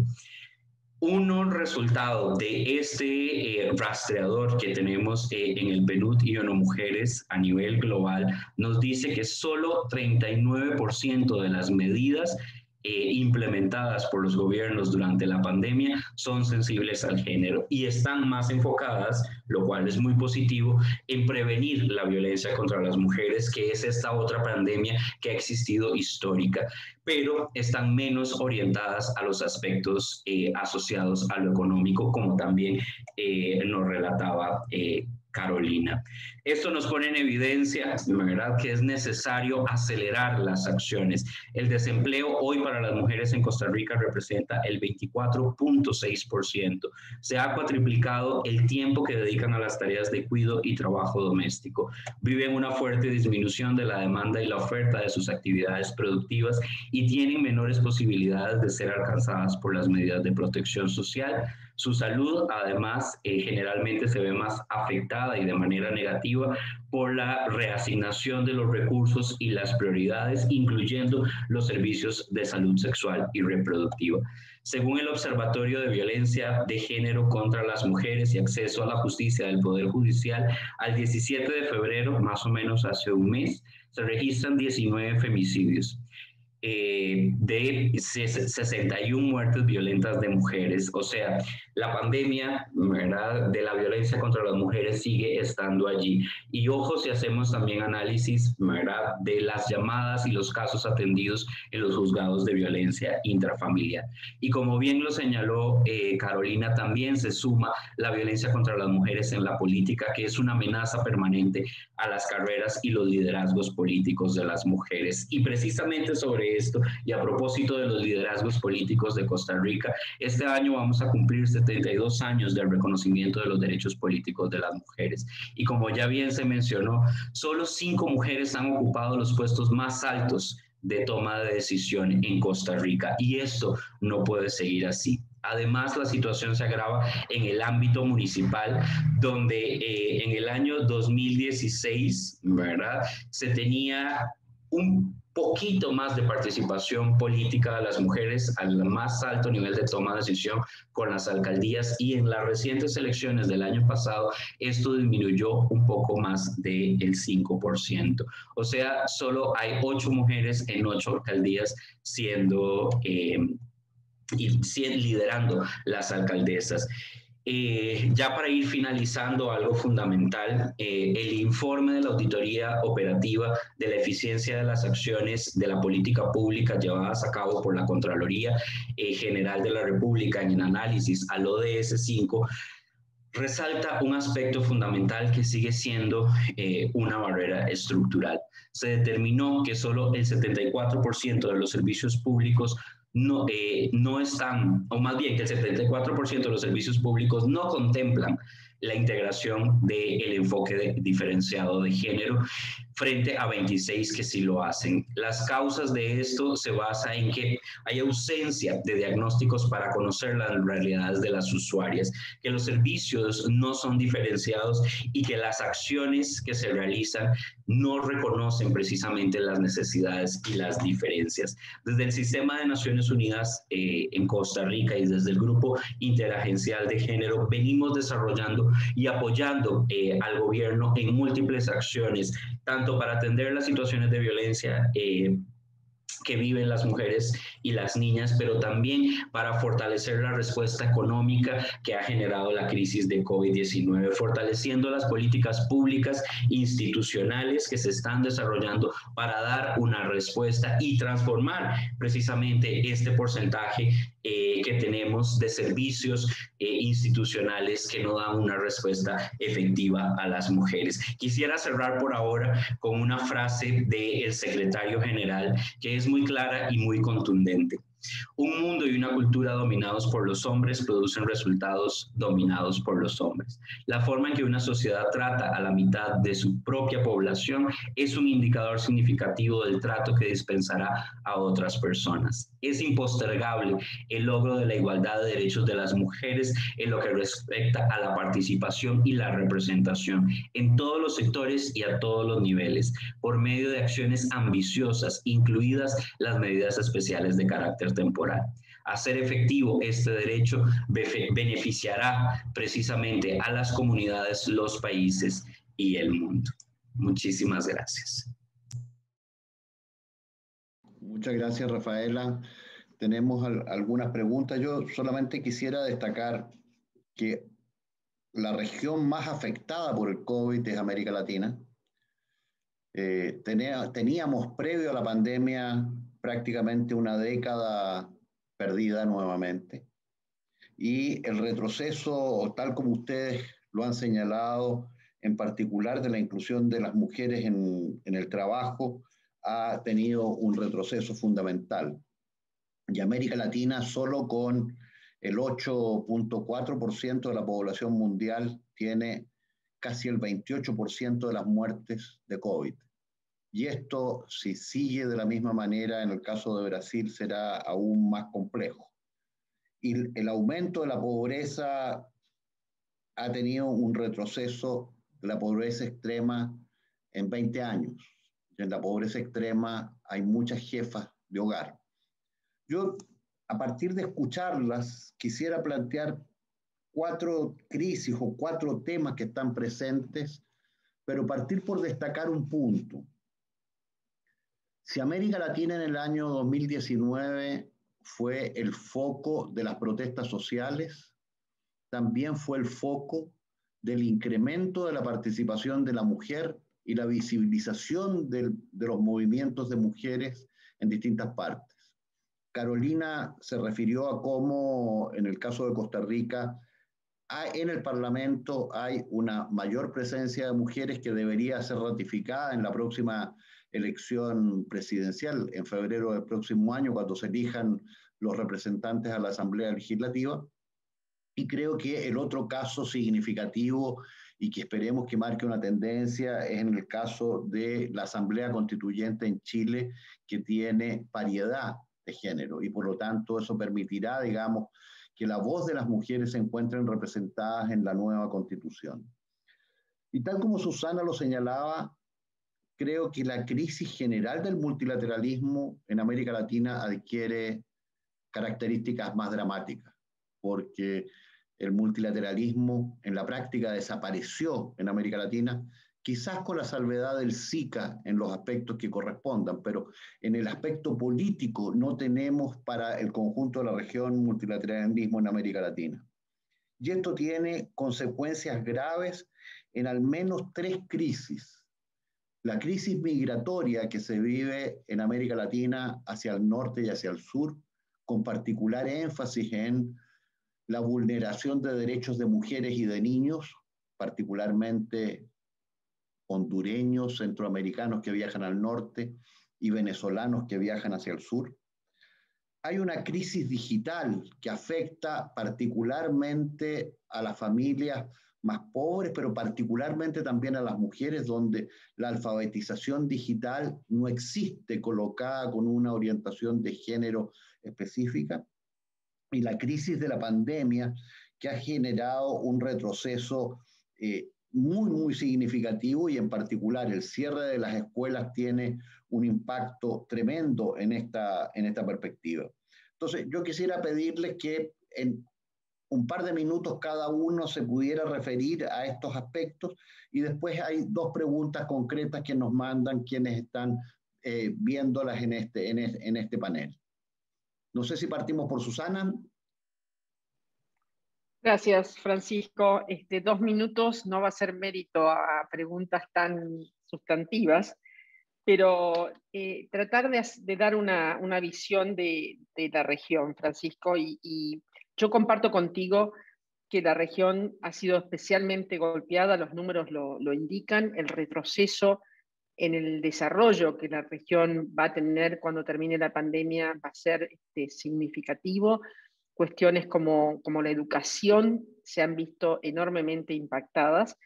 [SPEAKER 4] Un resultado de este eh, rastreador que tenemos eh, en el PNUD y ONU Mujeres a nivel global nos dice que solo treinta y nueve por ciento de las medidas Eh, implementadas por los gobiernos durante la pandemia son sensibles al género y están más enfocadas, lo cual es muy positivo, en prevenir la violencia contra las mujeres, que es esta otra pandemia que ha existido histórica, pero están menos orientadas a los aspectos eh, asociados a lo económico, como también eh, nos relataba eh, Carolina. Esto nos pone en evidencia, ¿verdad?, que es necesario acelerar las acciones. El desempleo hoy para las mujeres en Costa Rica representa el veinticuatro punto seis por ciento. Se ha cuatriplicado el tiempo que dedican a las tareas de cuidado y trabajo doméstico. Viven una fuerte disminución de la demanda y la oferta de sus actividades productivas y tienen menores posibilidades de ser alcanzadas por las medidas de protección social. Su salud, además, eh, generalmente se ve más afectada y de manera negativa por la reasignación de los recursos y las prioridades, incluyendo los servicios de salud sexual y reproductiva. Según el Observatorio de Violencia de Género contra las Mujeres y Acceso a la Justicia del Poder Judicial, al diecisiete de febrero, más o menos hace un mes, se registran diecinueve femicidios. Eh, de sesenta y una muertes violentas de mujeres. O sea, la pandemia, ¿verdad?, de la violencia contra las mujeres sigue estando allí. Y ojo si hacemos también análisis, ¿verdad?, de las llamadas y los casos atendidos en los juzgados de violencia intrafamiliar. Y como bien lo señaló eh, Carolina, también se suma la violencia contra las mujeres en la política, que es una amenaza permanente a las carreras y los liderazgos políticos de las mujeres. Y precisamente sobre esto, y a propósito de los liderazgos políticos de Costa Rica, este año vamos a cumplir setenta y dos años del reconocimiento de los derechos políticos de las mujeres. Y como ya bien se mencionó, solo cinco mujeres han ocupado los puestos más altos de toma de decisión en Costa Rica, y esto no puede seguir así. Además, la situación se agrava en el ámbito municipal, donde eh, en el año dos mil dieciséis, ¿verdad?, se tenía un poquito más de participación política de las mujeres al más alto nivel de toma de decisión con las alcaldías, y en las recientes elecciones del año pasado esto disminuyó un poco más del cinco por ciento. O sea, solo hay ocho mujeres en ocho alcaldías siendo... Eh, y liderando las alcaldesas. Eh, ya para ir finalizando, algo fundamental, eh, el informe de la Auditoría Operativa de la Eficiencia de las Acciones de la Política Pública llevadas a cabo por la Contraloría eh, General de la República en análisis al O D S cinco resalta un aspecto fundamental que sigue siendo eh, una barrera estructural. Se determinó que solo el setenta y cuatro por ciento de los servicios públicos no, eh, no están, o más bien que el setenta y cuatro por ciento de los servicios públicos no contemplan la integración del enfoque de, diferenciado de género, frente a veintiséis que sí lo hacen. Las causas de esto se basan en que hay ausencia de diagnósticos para conocer las realidades de las usuarias, que los servicios no son diferenciados y que las acciones que se realizan no reconocen precisamente las necesidades y las diferencias. Desde el Sistema de Naciones Unidas eh, en Costa Rica y desde el Grupo Interagencial de Género venimos desarrollando y apoyando eh, al gobierno en múltiples acciones, tanto para atender las situaciones de violencia eh, que viven las mujeres y las niñas, pero también para fortalecer la respuesta económica que ha generado la crisis de COVID diecinueve, fortaleciendo las políticas públicas institucionales que se están desarrollando para dar una respuesta y transformar precisamente este porcentaje eh, que tenemos de servicios eh, institucionales que no dan una respuesta efectiva a las mujeres. Quisiera cerrar por ahora con una frase del secretario general que es muy clara y muy contundente. Un mundo y una cultura dominados por los hombres producen resultados dominados por los hombres. La forma en que una sociedad trata a la mitad de su propia población es un indicador significativo del trato que dispensará a otras personas. Es impostergable el logro de la igualdad de derechos de las mujeres en lo que respecta a la participación y la representación en todos los sectores y a todos los niveles, por medio de acciones ambiciosas, incluidas las medidas especiales de carácter temporal. Hacer efectivo este derecho beneficiará precisamente a las comunidades, los países y el mundo. Muchísimas gracias.
[SPEAKER 1] Muchas gracias, Rafaela. Tenemos al, algunas preguntas. Yo solamente quisiera destacar que la región más afectada por el COVID es América Latina. Eh, tenía, teníamos previo a la pandemia prácticamente una década perdida nuevamente, y el retroceso, tal como ustedes lo han señalado, en particular de la inclusión de las mujeres en, en el trabajo, ha tenido un retroceso fundamental. Y América Latina, solo con el ocho punto cuatro por ciento de la población mundial, tiene casi el veintiocho por ciento de las muertes de COVID. Y esto, si sigue de la misma manera en el caso de Brasil, será aún más complejo. Y el aumento de la pobreza ha tenido un retroceso de la pobreza extrema en veinte años. En la pobreza extrema hay muchas jefas de hogar. Yo, a partir de escucharlas, quisiera plantear cuatro crisis o cuatro temas que están presentes, pero partir por destacar un punto. Si América Latina en el año dos mil diecinueve fue el foco de las protestas sociales, también fue el foco del incremento de la participación de la mujer y la visibilización de, de los movimientos de mujeres en distintas partes. Carolina se refirió a cómo, en el caso de Costa Rica, hay, en el Parlamento hay una mayor presencia de mujeres que debería ser ratificada en la próxima elección presidencial, en febrero del próximo año, cuando se elijan los representantes a la Asamblea Legislativa. Y creo que el otro caso significativo y que esperemos que marque una tendencia es en el caso de la Asamblea Constituyente en Chile, que tiene paridad de género, y por lo tanto eso permitirá, digamos, que la voz de las mujeres se encuentren representadas en la nueva Constitución. Y tal como Susana lo señalaba, creo que la crisis general del multilateralismo en América Latina adquiere características más dramáticas, porque el multilateralismo en la práctica desapareció en América Latina, quizás con la salvedad del SICA en los aspectos que correspondan, pero en el aspecto político no tenemos para el conjunto de la región multilateralismo en América Latina. Y esto tiene consecuencias graves en al menos tres crisis. La crisis migratoria que se vive en América Latina hacia el norte y hacia el sur, con particular énfasis en la vulneración de derechos de mujeres y de niños, particularmente hondureños, centroamericanos que viajan al norte y venezolanos que viajan hacia el sur. Hay una crisis digital que afecta particularmente a las familias más pobres, pero particularmente también a las mujeres, donde la alfabetización digital no existe colocada con una orientación de género específica. Y la crisis de la pandemia, que ha generado un retroceso eh, muy, muy significativo, y en particular el cierre de las escuelas tiene un impacto tremendo en esta, en esta perspectiva. Entonces, yo quisiera pedirles que en un par de minutos cada uno se pudiera referir a estos aspectos, y después hay dos preguntas concretas que nos mandan quienes están eh, viéndolas en este, en, este, en este panel. No sé si partimos por Susana.
[SPEAKER 2] Gracias, Francisco. Este, dos minutos no va a ser mérito a preguntas tan sustantivas, pero eh, tratar de, de dar una, una visión de, de la región, Francisco, y, y yo comparto contigo que la región ha sido especialmente golpeada, los números lo, lo indican, el retroceso en el desarrollo que la región va a tener cuando termine la pandemia va a ser este, significativo. Cuestiones como, como la educación se han visto enormemente impactadas,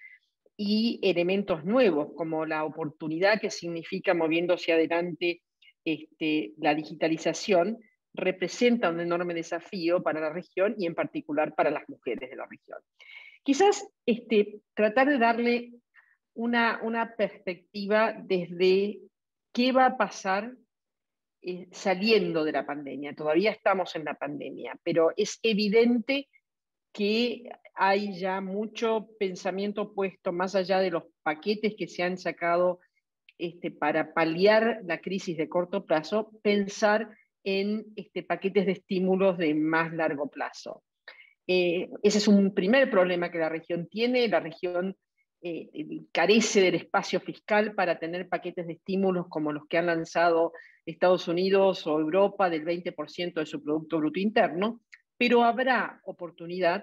[SPEAKER 2] y elementos nuevos como la oportunidad que significa moviéndose adelante este, la digitalización representa un enorme desafío para la región y en particular para las mujeres de la región. Quizás este, tratar de darle una, una perspectiva desde qué va a pasar eh, saliendo de la pandemia. Todavía estamos en la pandemia, pero es evidente que hay ya mucho pensamiento puesto más allá de los paquetes que se han sacado este, para paliar la crisis de corto plazo, pensar en este, paquetes de estímulos de más largo plazo. Eh, ese es un primer problema que la región tiene. La región eh, carece del espacio fiscal para tener paquetes de estímulos como los que han lanzado Estados Unidos o Europa del veinte por ciento de su Producto Bruto Interno, pero habrá oportunidad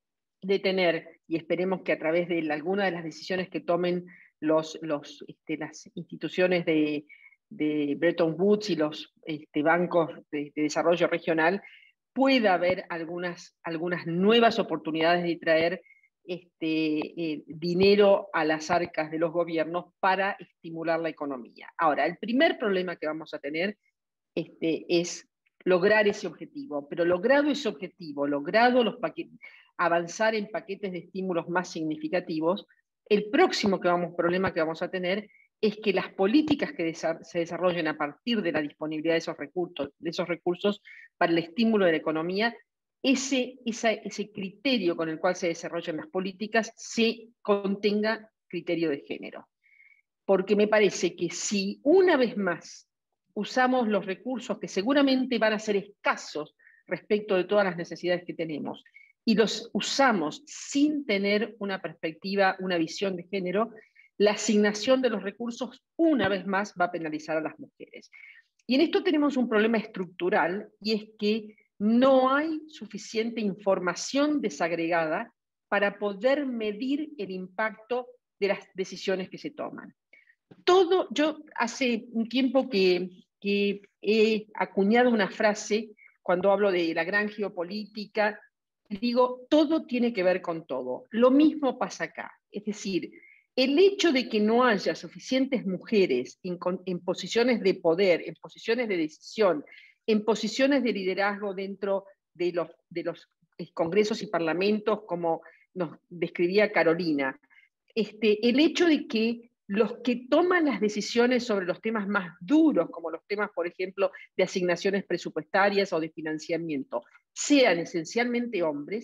[SPEAKER 2] de tener, y esperemos que a través de alguna de las decisiones que tomen los, los, este, las instituciones de, de Bretton Woods y los este, bancos de, de desarrollo regional, pueda haber algunas, algunas nuevas oportunidades de traer este, eh, dinero a las arcas de los gobiernos para estimular la economía. Ahora, el primer problema que vamos a tener este, es lograr ese objetivo, pero logrado ese objetivo, logrado los paquetes, avanzar en paquetes de estímulos más significativos, el próximo que vamos, problema que vamos a tener es que las políticas que se desarrollen a partir de la disponibilidad de esos recursos, de esos recursos para el estímulo de la economía, ese, esa, ese criterio con el cual se desarrollan las políticas se contenga criterio de género. Porque me parece que si una vez más usamos los recursos que seguramente van a ser escasos respecto de todas las necesidades que tenemos, y los usamos sin tener una perspectiva, una visión de género, la asignación de los recursos una vez más va a penalizar a las mujeres. Y en esto tenemos un problema estructural, y es que no hay suficiente información desagregada para poder medir el impacto de las decisiones que se toman. Todo, yo hace un tiempo que, que he acuñado una frase cuando hablo de la gran geopolítica, digo, todo tiene que ver con todo. Lo mismo pasa acá. Es decir, el hecho de que no haya suficientes mujeres en, en posiciones de poder, en posiciones de decisión, en posiciones de liderazgo dentro de los, de los congresos y parlamentos, como nos describía Carolina. Este, el hecho de que los que toman las decisiones sobre los temas más duros, como los temas, por ejemplo, de asignaciones presupuestarias o de financiamiento, sean esencialmente hombres,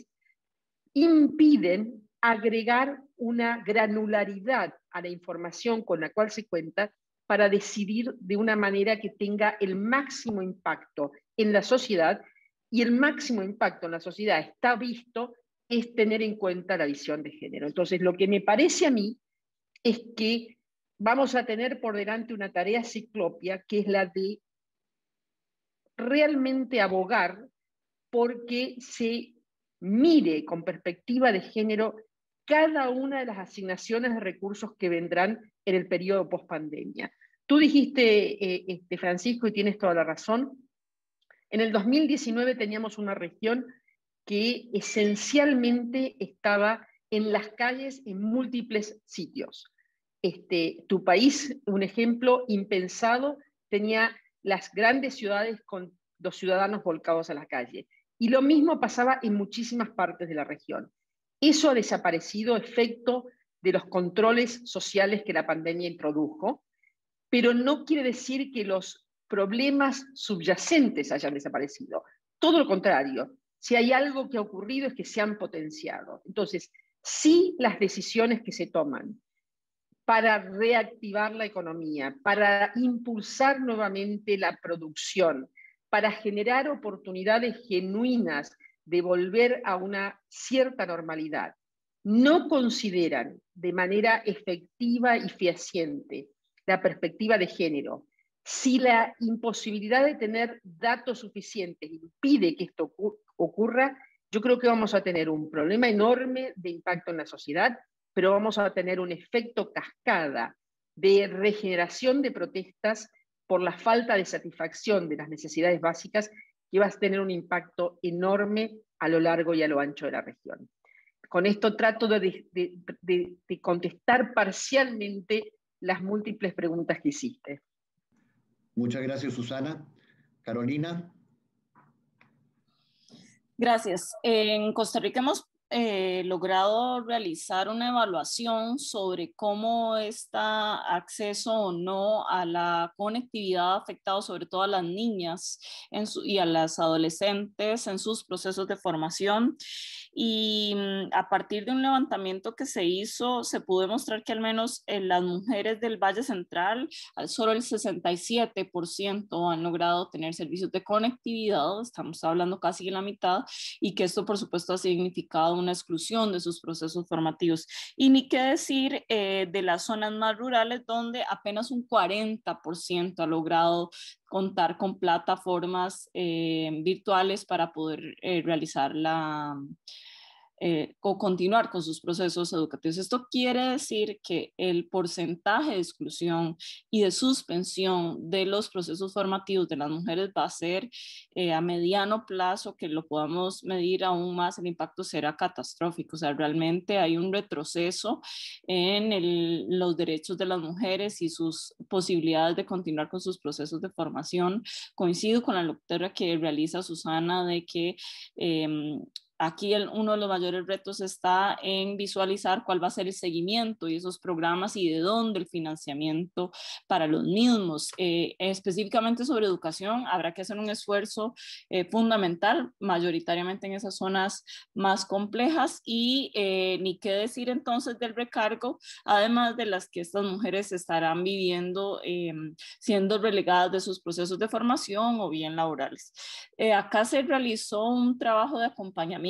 [SPEAKER 2] impiden agregar una granularidad a la información con la cual se cuenta para decidir de una manera que tenga el máximo impacto en la sociedad, y el máximo impacto en la sociedad está visto es tener en cuenta la visión de género. Entonces, lo que me parece a mí es que vamos a tener por delante una tarea ciclopia, que es la de realmente abogar porque se mire con perspectiva de género cada una de las asignaciones de recursos que vendrán en el periodo post-pandemia. Tú dijiste, eh, este, Francisco, y tienes toda la razón, en el dos mil diecinueve teníamos una región que esencialmente estaba en las calles en múltiples sitios. Este, tu país, un ejemplo impensado, tenía las grandes ciudades con los ciudadanos volcados a la calle. Y lo mismo pasaba en muchísimas partes de la región. Eso ha desaparecido efecto de los controles sociales que la pandemia introdujo, pero no quiere decir que los problemas subyacentes hayan desaparecido. Todo lo contrario, si hay algo que ha ocurrido es que se han potenciado. Entonces, sí, las decisiones que se toman para reactivar la economía, para impulsar nuevamente la producción, para generar oportunidades genuinas de volver a una cierta normalidad, no consideran de manera efectiva y fehaciente la perspectiva de género, si la imposibilidad de tener datos suficientes impide que esto ocurra, yo creo que vamos a tener un problema enorme de impacto en la sociedad, pero vamos a tener un efecto cascada de regeneración de protestas por la falta de satisfacción de las necesidades básicas, que va a tener un impacto enorme a lo largo y a lo ancho de la región. Con esto trato de, de, de, de contestar parcialmente las múltiples preguntas que hiciste.
[SPEAKER 1] Muchas gracias, Susana. Carolina.
[SPEAKER 3] Gracias. En Costa Rica hemos eh, logrado realizar una evaluación sobre cómo está acceso o no a la conectividad ha afectado sobre todo a las niñas en su, y a las adolescentes en sus procesos de formación. Y a partir de un levantamiento que se hizo, se pudo demostrar que al menos en las mujeres del Valle Central, solo el sesenta y siete por ciento han logrado tener servicios de conectividad, estamos hablando casi de la mitad, y que esto por supuesto ha significado una exclusión de sus procesos formativos. Y ni qué decir eh, de las zonas más rurales, donde apenas un cuarenta por ciento ha logrado contar con plataformas eh, virtuales para poder eh, realizar la... Eh, o continuar con sus procesos educativos. Esto quiere decir que el porcentaje de exclusión y de suspensión de los procesos formativos de las mujeres va a ser eh, a mediano plazo, que lo podamos medir aún más, el impacto será catastrófico. O sea, realmente hay un retroceso en el, los derechos de las mujeres y sus posibilidades de continuar con sus procesos de formación. Coincido con la lectura que realiza Susana de que eh, aquí el, uno de los mayores retos está en visualizar cuál va a ser el seguimiento y esos programas y de dónde el financiamiento para los mismos. Eh, específicamente sobre educación, habrá que hacer un esfuerzo eh, fundamental, mayoritariamente en esas zonas más complejas, y eh, ni qué decir entonces del recargo, además de las que estas mujeres estarán viviendo, eh, siendo relegadas de sus procesos de formación o bien laborales. Eh, acá se realizó un trabajo de acompañamiento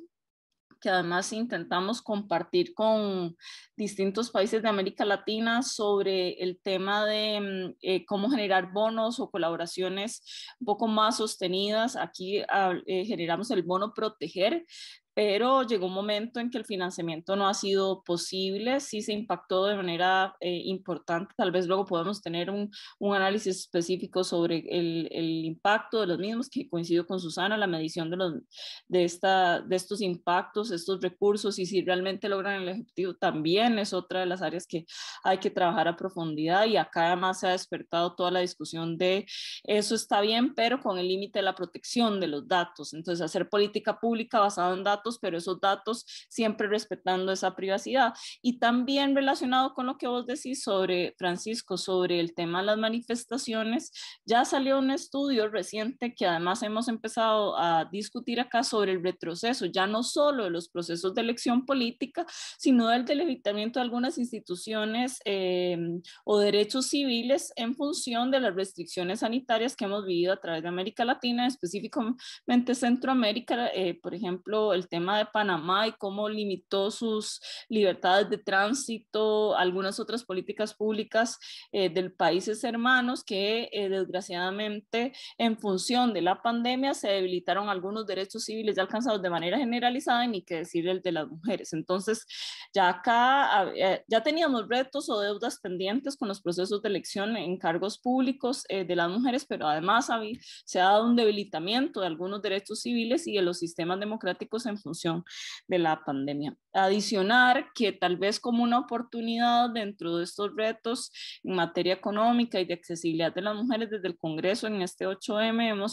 [SPEAKER 3] que además intentamos compartir con distintos países de América Latina sobre el tema de eh, cómo generar bonos o colaboraciones un poco más sostenidas. Aquí eh, generamos el bono Proteger, pero llegó un momento en que el financiamiento no ha sido posible, sí se impactó de manera eh, importante, tal vez luego podemos tener un, un análisis específico sobre el, el impacto de los mismos, que coincido con Susana, la medición de, los, de, esta, de estos impactos, estos recursos, y si realmente logran el objetivo también es otra de las áreas que hay que trabajar a profundidad, y acá además se ha despertado toda la discusión de eso está bien, pero con el límite de la protección de los datos, entonces hacer política pública basada en datos, pero esos datos siempre respetando esa privacidad. Y también relacionado con lo que vos decís sobre, Francisco, sobre el tema de las manifestaciones, ya salió un estudio reciente que además hemos empezado a discutir acá sobre el retroceso, ya no solo de los procesos de elección política, sino del debilitamiento de algunas instituciones eh, o derechos civiles en función de las restricciones sanitarias que hemos vivido a través de América Latina, específicamente Centroamérica, eh, por ejemplo, el tema de Panamá y cómo limitó sus libertades de tránsito, algunas otras políticas públicas eh, de países hermanos que eh, desgraciadamente en función de la pandemia se debilitaron algunos derechos civiles ya alcanzados de manera generalizada, y ni qué decir el de las mujeres. Entonces ya acá eh, ya teníamos retos o deudas pendientes con los procesos de elección en cargos públicos eh, de las mujeres, pero además había, se ha dado un debilitamiento de algunos derechos civiles y de los sistemas democráticos en función de la pandemia. Adicionar que tal vez como una oportunidad dentro de estos retos en materia económica y de accesibilidad de las mujeres, desde el Congreso en este ocho eme hemos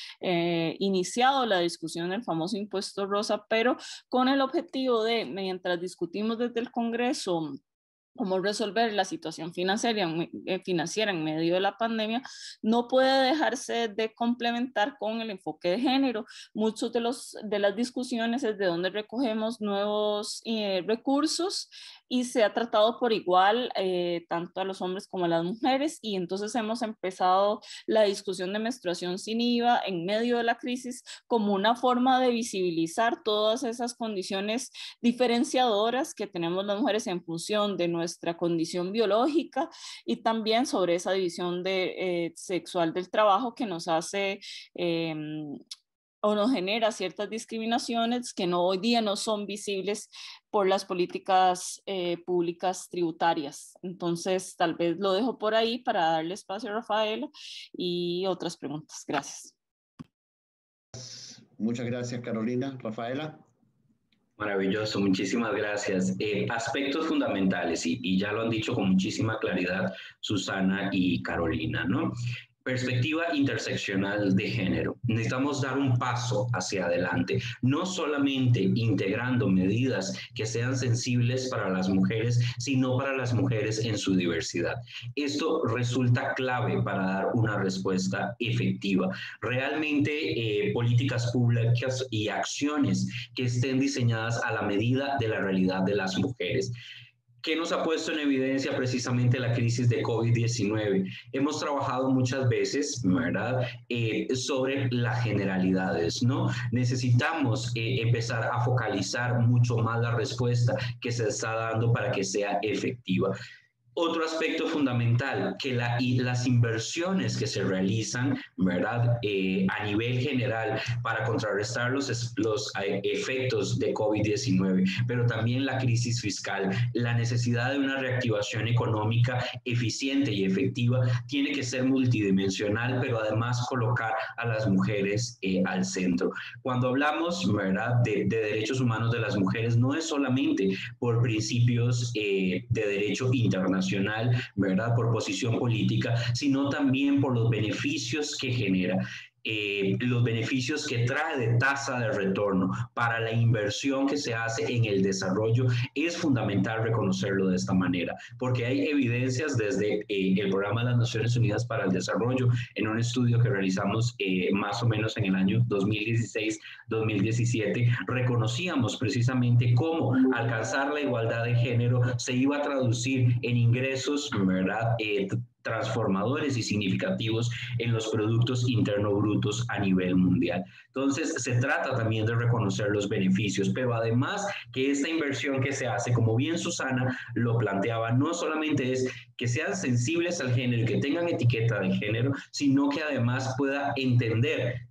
[SPEAKER 3] eh, iniciado la discusión del famoso impuesto rosa, pero con el objetivo de, mientras discutimos desde el Congreso cómo resolver la situación financiera, financiera en medio de la pandemia, no puede dejarse de complementar con el enfoque de género. Muchos de, los, de las discusiones es de dónde recogemos nuevos eh, recursos, y se ha tratado por igual eh, tanto a los hombres como a las mujeres, y entonces hemos empezado la discusión de menstruación sin I V A en medio de la crisis como una forma de visibilizar todas esas condiciones diferenciadoras que tenemos las mujeres en función de nuestra condición biológica, y también sobre esa división de, eh, sexual del trabajo que nos hace eh, o nos genera ciertas discriminaciones que no, hoy día no son visibles por las políticas eh, públicas tributarias. Entonces, tal vez lo dejo por ahí para darle espacio a Rafaela y otras preguntas. Gracias.
[SPEAKER 1] Muchas gracias, Carolina. Rafaela.
[SPEAKER 4] Maravilloso, muchísimas gracias. Eh, aspectos fundamentales, y, y ya lo han dicho con muchísima claridad Susana y Carolina, ¿no? Perspectiva interseccional de género. Necesitamos dar un paso hacia adelante, no solamente integrando medidas que sean sensibles para las mujeres, sino para las mujeres en su diversidad. Esto resulta clave para dar una respuesta efectiva. Realmente eh, políticas públicas y acciones que estén diseñadas a la medida de la realidad de las mujeres. ¿Qué nos ha puesto en evidencia precisamente la crisis de COVID diecinueve? Hemos trabajado muchas veces, ¿verdad?, eh, sobre las generalidades, ¿no? Necesitamos eh, empezar a focalizar mucho más la respuesta que se está dando para que sea efectiva. Otro aspecto fundamental, que la, y las inversiones que se realizan, ¿verdad?, eh, a nivel general para contrarrestar los, los eh, efectos de COVID diecinueve, pero también la crisis fiscal, la necesidad de una reactivación económica eficiente y efectiva, tiene que ser multidimensional, pero además colocar a las mujeres eh, al centro. Cuando hablamos, ¿verdad?, de, de derechos humanos de las mujeres, no es solamente por principios eh, de derecho internacional, ¿verdad?, por posición política, sino también por los beneficios que genera. Eh, los beneficios que trae de tasa de retorno para la inversión que se hace en el desarrollo. Es fundamental reconocerlo de esta manera, porque hay evidencias desde eh, el Programa de las Naciones Unidas para el Desarrollo, en un estudio que realizamos eh, más o menos en el año dos mil dieciséis dos mil diecisiete, reconocíamos precisamente cómo alcanzar la igualdad de género se iba a traducir en ingresos, ¿verdad?, eh, transformadores y significativos en los productos internos brutos a nivel mundial. Entonces, se trata también de reconocer los beneficios, pero además que esta inversión que se hace, como bien Susana lo planteaba, no solamente es que sean sensibles al género y que tengan etiqueta de género, sino que además pueda entender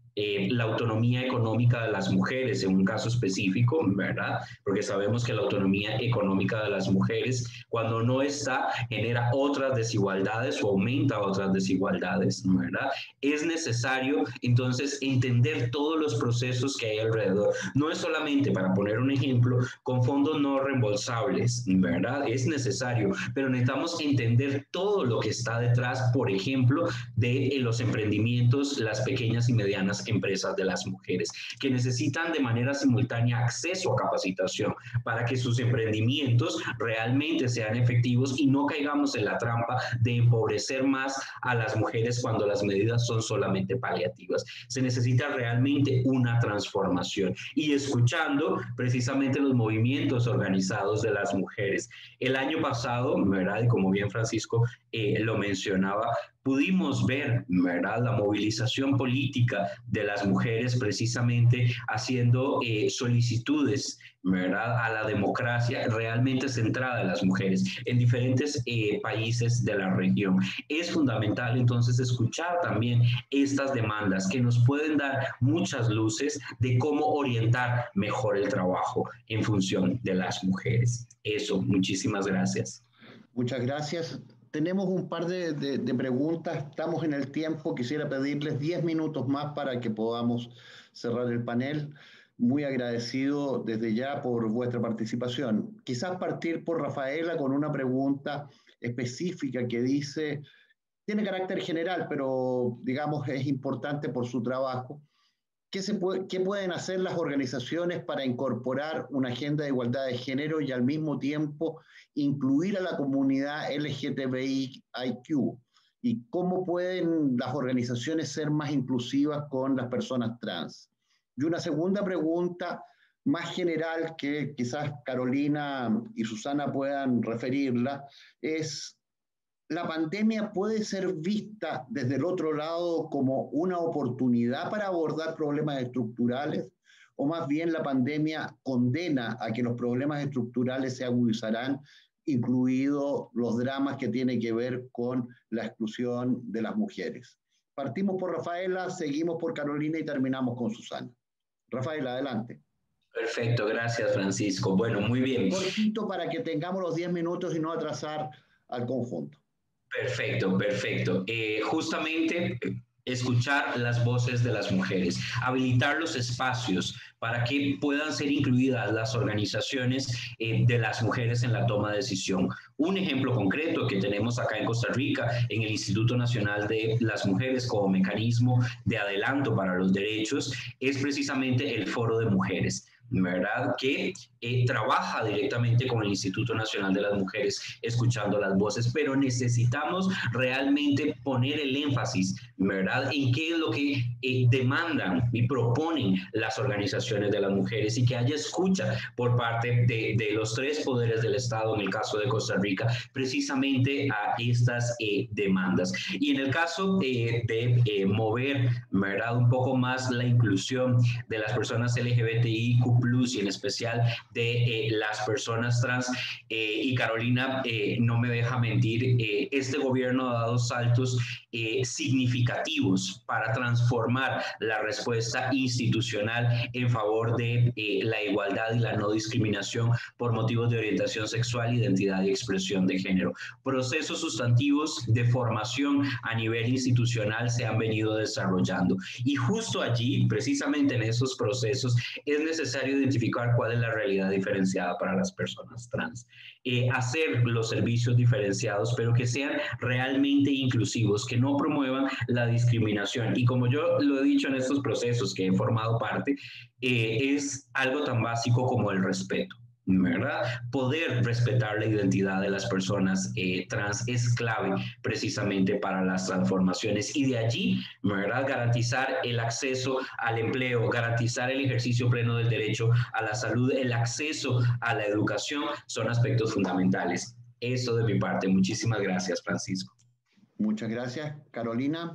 [SPEAKER 4] eh, la autonomía económica de las mujeres en un caso específico, ¿verdad? Porque sabemos que la autonomía económica de las mujeres, cuando no está, genera otras desigualdades o aumenta otras desigualdades, ¿verdad? Es necesario, entonces, entender todos los procesos que hay alrededor. No es solamente, para poner un ejemplo, con fondos no reembolsables, ¿verdad? Es necesario, pero necesitamos entender todo lo que está detrás, por ejemplo, de eh, los emprendimientos, las pequeñas y medianas empresas de las mujeres, que necesitan de manera simultánea acceso a capacitación para que sus emprendimientos realmente sean efectivos y no caigamos en la trampa de empobrecer más a las mujeres cuando las medidas son solamente paliativas. Se necesita realmente una transformación y escuchando precisamente los movimientos organizados de las mujeres. El año pasado, ¿verdad? Y como bien Francisco eh, lo mencionaba, pudimos ver, ¿verdad?, la movilización política de las mujeres precisamente haciendo eh, solicitudes, ¿verdad?, a la democracia realmente centrada en las mujeres en diferentes eh, países de la región. Es fundamental entonces escuchar también estas demandas que nos pueden dar muchas luces de cómo orientar mejor el trabajo en función de las mujeres. Eso, muchísimas gracias.
[SPEAKER 1] Muchas gracias. Tenemos un par de, de, de preguntas, estamos en el tiempo, quisiera pedirles diez minutos más para que podamos cerrar el panel. Muy agradecido desde ya por vuestra participación. Quizás partir por Rafaela con una pregunta específica que dice, tiene carácter general, pero digamos es importante por su trabajo. ¿Qué, se puede, ¿Qué pueden hacer las organizaciones para incorporar una agenda de igualdad de género y al mismo tiempo incluir a la comunidad L G T B I Q? ¿Y cómo pueden las organizaciones ser más inclusivas con las personas trans? Y una segunda pregunta más general que quizás Carolina y Susana puedan referirla es, ¿la pandemia puede ser vista desde el otro lado como una oportunidad para abordar problemas estructurales? ¿O más bien la pandemia condena a que los problemas estructurales se agudizarán, incluidos los dramas que tienen que ver con la exclusión de las mujeres? Partimos por Rafaela, seguimos por Carolina y terminamos con Susana. Rafaela, adelante.
[SPEAKER 4] Perfecto, gracias Francisco. Bueno, muy bien.
[SPEAKER 1] Cortito para que tengamos los diez minutos y no atrasar al conjunto.
[SPEAKER 4] Perfecto, perfecto. Eh, justamente escuchar las voces de las mujeres, habilitar los espacios para que puedan ser incluidas las organizaciones eh, de las mujeres en la toma de decisión. Un ejemplo concreto que tenemos acá en Costa Rica, en el Instituto Nacional de las Mujeres como mecanismo de adelanto para los derechos, es precisamente el Foro de Mujeres, ¿verdad?, que eh, trabaja directamente con el Instituto Nacional de las Mujeres, escuchando las voces, pero necesitamos realmente poner el énfasis, ¿verdad?, en qué es lo que eh, demandan y proponen las organizaciones de las mujeres y que haya escucha por parte de, de los tres poderes del Estado, en el caso de Costa Rica, precisamente a estas eh, demandas. Y en el caso eh, de eh, mover, ¿verdad?, un poco más la inclusión de las personas L G B T I Q plus, y en especial de eh, las personas trans, eh, y Carolina eh, no me deja mentir, eh, este gobierno ha dado saltos eh, significativos para transformar la respuesta institucional en favor de eh, la igualdad y la no discriminación por motivos de orientación sexual, identidad y expresión de género. Procesos sustantivos de formación a nivel institucional se han venido desarrollando y justo allí, precisamente en esos procesos, es necesario identificar cuál es la realidad diferenciada para las personas trans. Eh, hacer los servicios diferenciados, pero que sean realmente inclusivos, que no promuevan la discriminación. Y como yo lo he dicho en estos procesos que he formado parte, eh, es algo tan básico como el respeto, ¿verdad? Poder respetar la identidad de las personas eh, trans es clave precisamente para las transformaciones y de allí, ¿verdad?, garantizar el acceso al empleo, garantizar el ejercicio pleno del derecho a la salud, el acceso a la educación son aspectos fundamentales. Eso de mi parte. Muchísimas gracias, Francisco.
[SPEAKER 1] Muchas gracias. Carolina.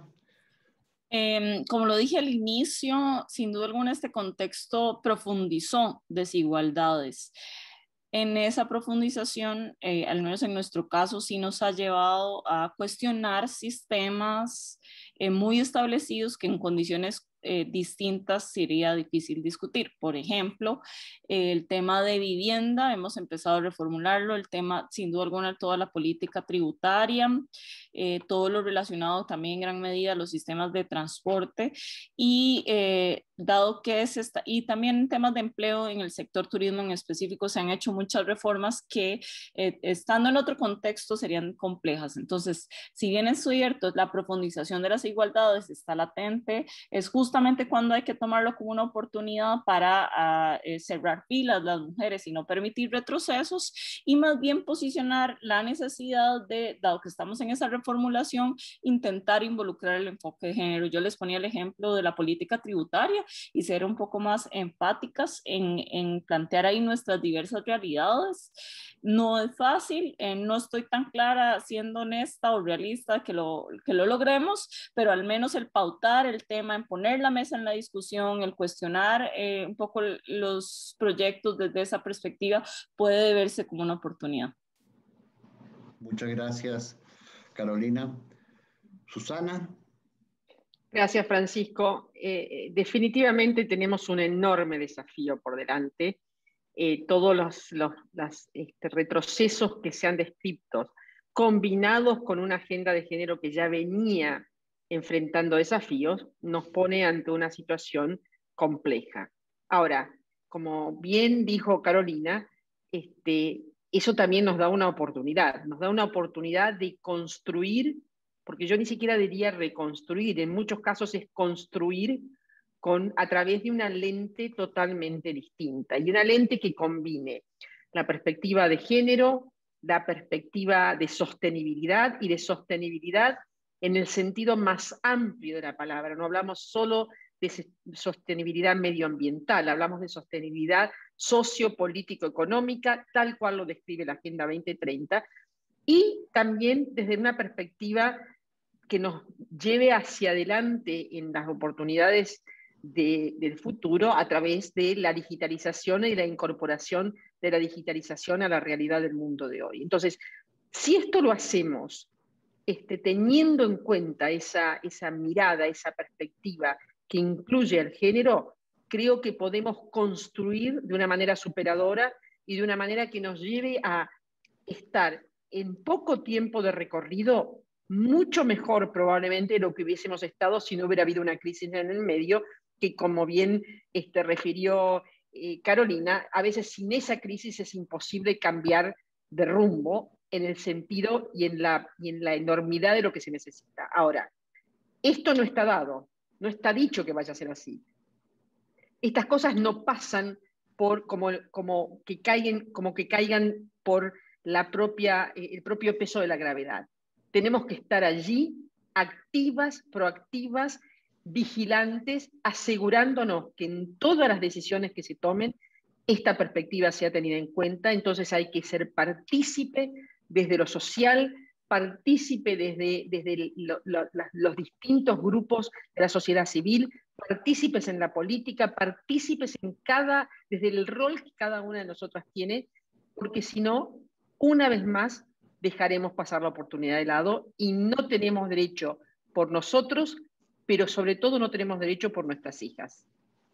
[SPEAKER 3] Eh, como lo dije al inicio, sin duda alguna este contexto profundizó desigualdades. En esa profundización, eh, al menos en nuestro caso, sí nos ha llevado a cuestionar sistemas eh, muy establecidos que en condiciones eh, distintas sería difícil discutir. Por ejemplo, eh, el tema de vivienda, hemos empezado a reformularlo, el tema, sin duda alguna, toda la política tributaria, eh, todo lo relacionado también en gran medida a los sistemas de transporte y eh, dado que es esta, y también en temas de empleo en el sector turismo en específico se han hecho muchas reformas que eh, estando en otro contexto serían complejas. Entonces, si bien es cierto, la profundización de las desigualdades está latente, es justamente cuando hay que tomarlo como una oportunidad para uh, eh, cerrar filas las mujeres y no permitir retrocesos y más bien posicionar la necesidad de, dado que estamos en esa reformulación, intentar involucrar el enfoque de género. Yo les ponía el ejemplo de la política tributaria y ser un poco más empáticas en, en plantear ahí nuestras diversas realidades. No es fácil, eh, no estoy tan clara, siendo honesta o realista, que lo, que lo logremos, pero al menos el pautar el tema, en poner la mesa en la discusión, el cuestionar eh, un poco los proyectos desde esa perspectiva puede verse como una oportunidad.
[SPEAKER 1] Muchas gracias, Carolina. Susana.
[SPEAKER 2] Gracias, Francisco. Eh, definitivamente tenemos un enorme desafío por delante. Eh, todos los, los las, este, retrocesos que se han descrito, combinados con una agenda de género que ya venía enfrentando desafíos, nos pone ante una situación compleja. Ahora, como bien dijo Carolina, este, eso también nos da una oportunidad, nos da una oportunidad de construir, porque yo ni siquiera diría reconstruir, en muchos casos es construir con, a través de una lente totalmente distinta, y una lente que combine la perspectiva de género, la perspectiva de sostenibilidad, y de sostenibilidad en el sentido más amplio de la palabra. No hablamos solo de sostenibilidad medioambiental, hablamos de sostenibilidad sociopolítico-económica, tal cual lo describe la Agenda veinte treinta, y también desde una perspectiva que nos lleve hacia adelante en las oportunidades de, del futuro a través de la digitalización y la incorporación de la digitalización a la realidad del mundo de hoy. Entonces, si esto lo hacemos este, teniendo en cuenta esa, esa mirada, esa perspectiva que incluye el género, creo que podemos construir de una manera superadora y de una manera que nos lleve a estar en poco tiempo de recorrido mucho mejor probablemente de lo que hubiésemos estado si no hubiera habido una crisis en el medio, que como bien este, refirió eh, Carolina, a veces sin esa crisis es imposible cambiar de rumbo en el sentido y en la, y en la enormidad de lo que se necesita. Ahora, esto no está dado, no está dicho que vaya a ser así. Estas cosas no pasan por como, como, que, caigan, como que caigan por la propia, el propio peso de la gravedad. Tenemos que estar allí, activas, proactivas, vigilantes, asegurándonos que en todas las decisiones que se tomen, esta perspectiva sea tenida en cuenta. Entonces hay que ser partícipe desde lo social, partícipe desde, desde lo, lo, los distintos grupos de la sociedad civil, partícipes en la política, partícipes en cada, desde el rol que cada una de nosotras tiene, porque si no, una vez más, dejaremos pasar la oportunidad de lado y no tenemos derecho por nosotros, pero sobre todo no tenemos derecho por nuestras hijas.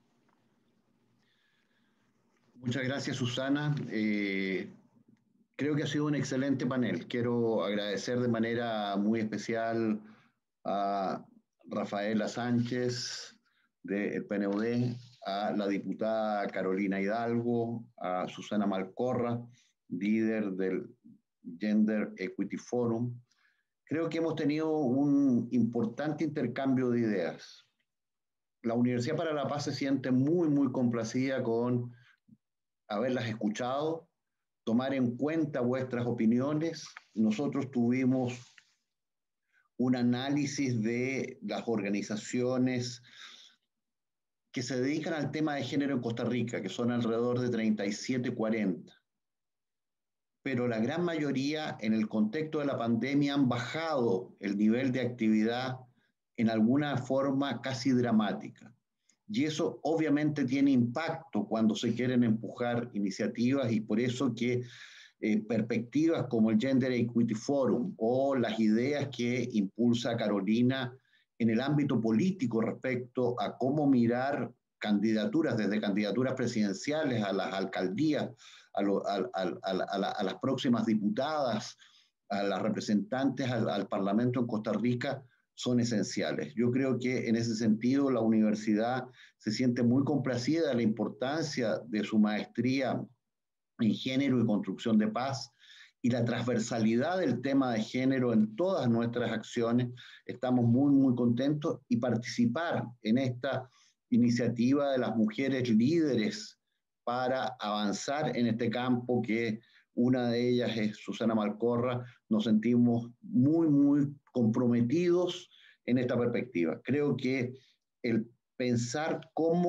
[SPEAKER 1] Muchas gracias, Susana. Eh, creo que ha sido un excelente panel. Quiero agradecer de manera muy especial a Rafaela Sánchez del P N U D, a la diputada Carolina Hidalgo, a Susana Malcorra, líder del Gender Equity Forum. Creo que hemos tenido un importante intercambio de ideas. La Universidad para la Paz se siente muy, muy complacida con haberlas escuchado, tomar en cuenta vuestras opiniones. Nosotros tuvimos un análisis de las organizaciones que se dedican al tema de género en Costa Rica, que son alrededor de treinta y siete, cuarenta. Pero la gran mayoría, en el contexto de la pandemia, han bajado el nivel de actividad en alguna forma casi dramática. Y eso obviamente tiene impacto cuando se quieren empujar iniciativas, y por eso que eh, perspectivas como el Gender Equity Forum o las ideas que impulsa Carolina en el ámbito político respecto a cómo mirar candidaturas, desde candidaturas presidenciales a las alcaldías, a, lo, a, a, a, la, a las próximas diputadas, a las representantes al, al Parlamento en Costa Rica, son esenciales. Yo creo que en ese sentido la universidad se siente muy complacida de la importancia de su maestría en género y construcción de paz y la transversalidad del tema de género en todas nuestras acciones. Estamos muy, muy contentos y participar en esta iniciativa de las mujeres líderes para avanzar en este campo, que una de ellas es Susana Malcorra. Nos sentimos muy, muy comprometidos en esta perspectiva. Creo que el pensar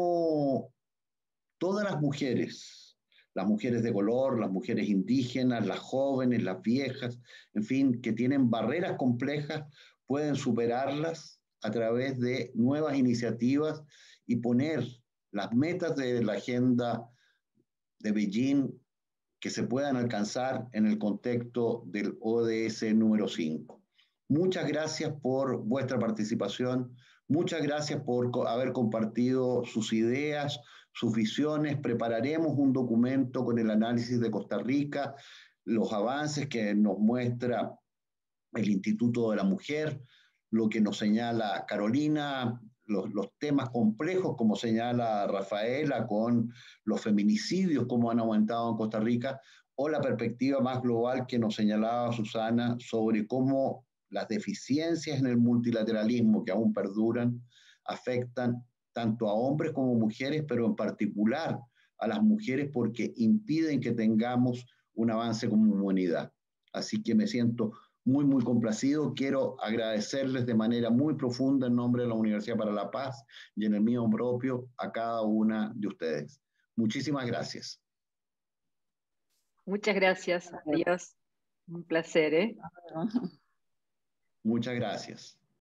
[SPEAKER 1] cómo todas las mujeres, las mujeres de color, las mujeres indígenas, las jóvenes, las viejas, en fin, que tienen barreras complejas, pueden superarlas a través de nuevas iniciativas y poner las metas de la agenda de Beijing que se puedan alcanzar en el contexto del O D S número cinco. Muchas gracias por vuestra participación, muchas gracias por haber compartido sus ideas, sus visiones. Prepararemos un documento con el análisis de Costa Rica, los avances que nos muestra el Instituto de la Mujer, lo que nos señala Carolina, los, los temas complejos, como señala Rafaela, con los feminicidios, cómo han aumentado en Costa Rica, o la perspectiva más global que nos señalaba Susana sobre cómo las deficiencias en el multilateralismo que aún perduran afectan tanto a hombres como mujeres, pero en particular a las mujeres porque impiden que tengamos un avance como humanidad. Así que me siento muy, muy complacido. Quiero agradecerles de manera muy profunda en nombre de la Universidad para la Paz y en el mío propio a cada una de ustedes. Muchísimas gracias.
[SPEAKER 2] Muchas gracias. Adiós. Un placer, ¿eh?
[SPEAKER 1] Muchas gracias.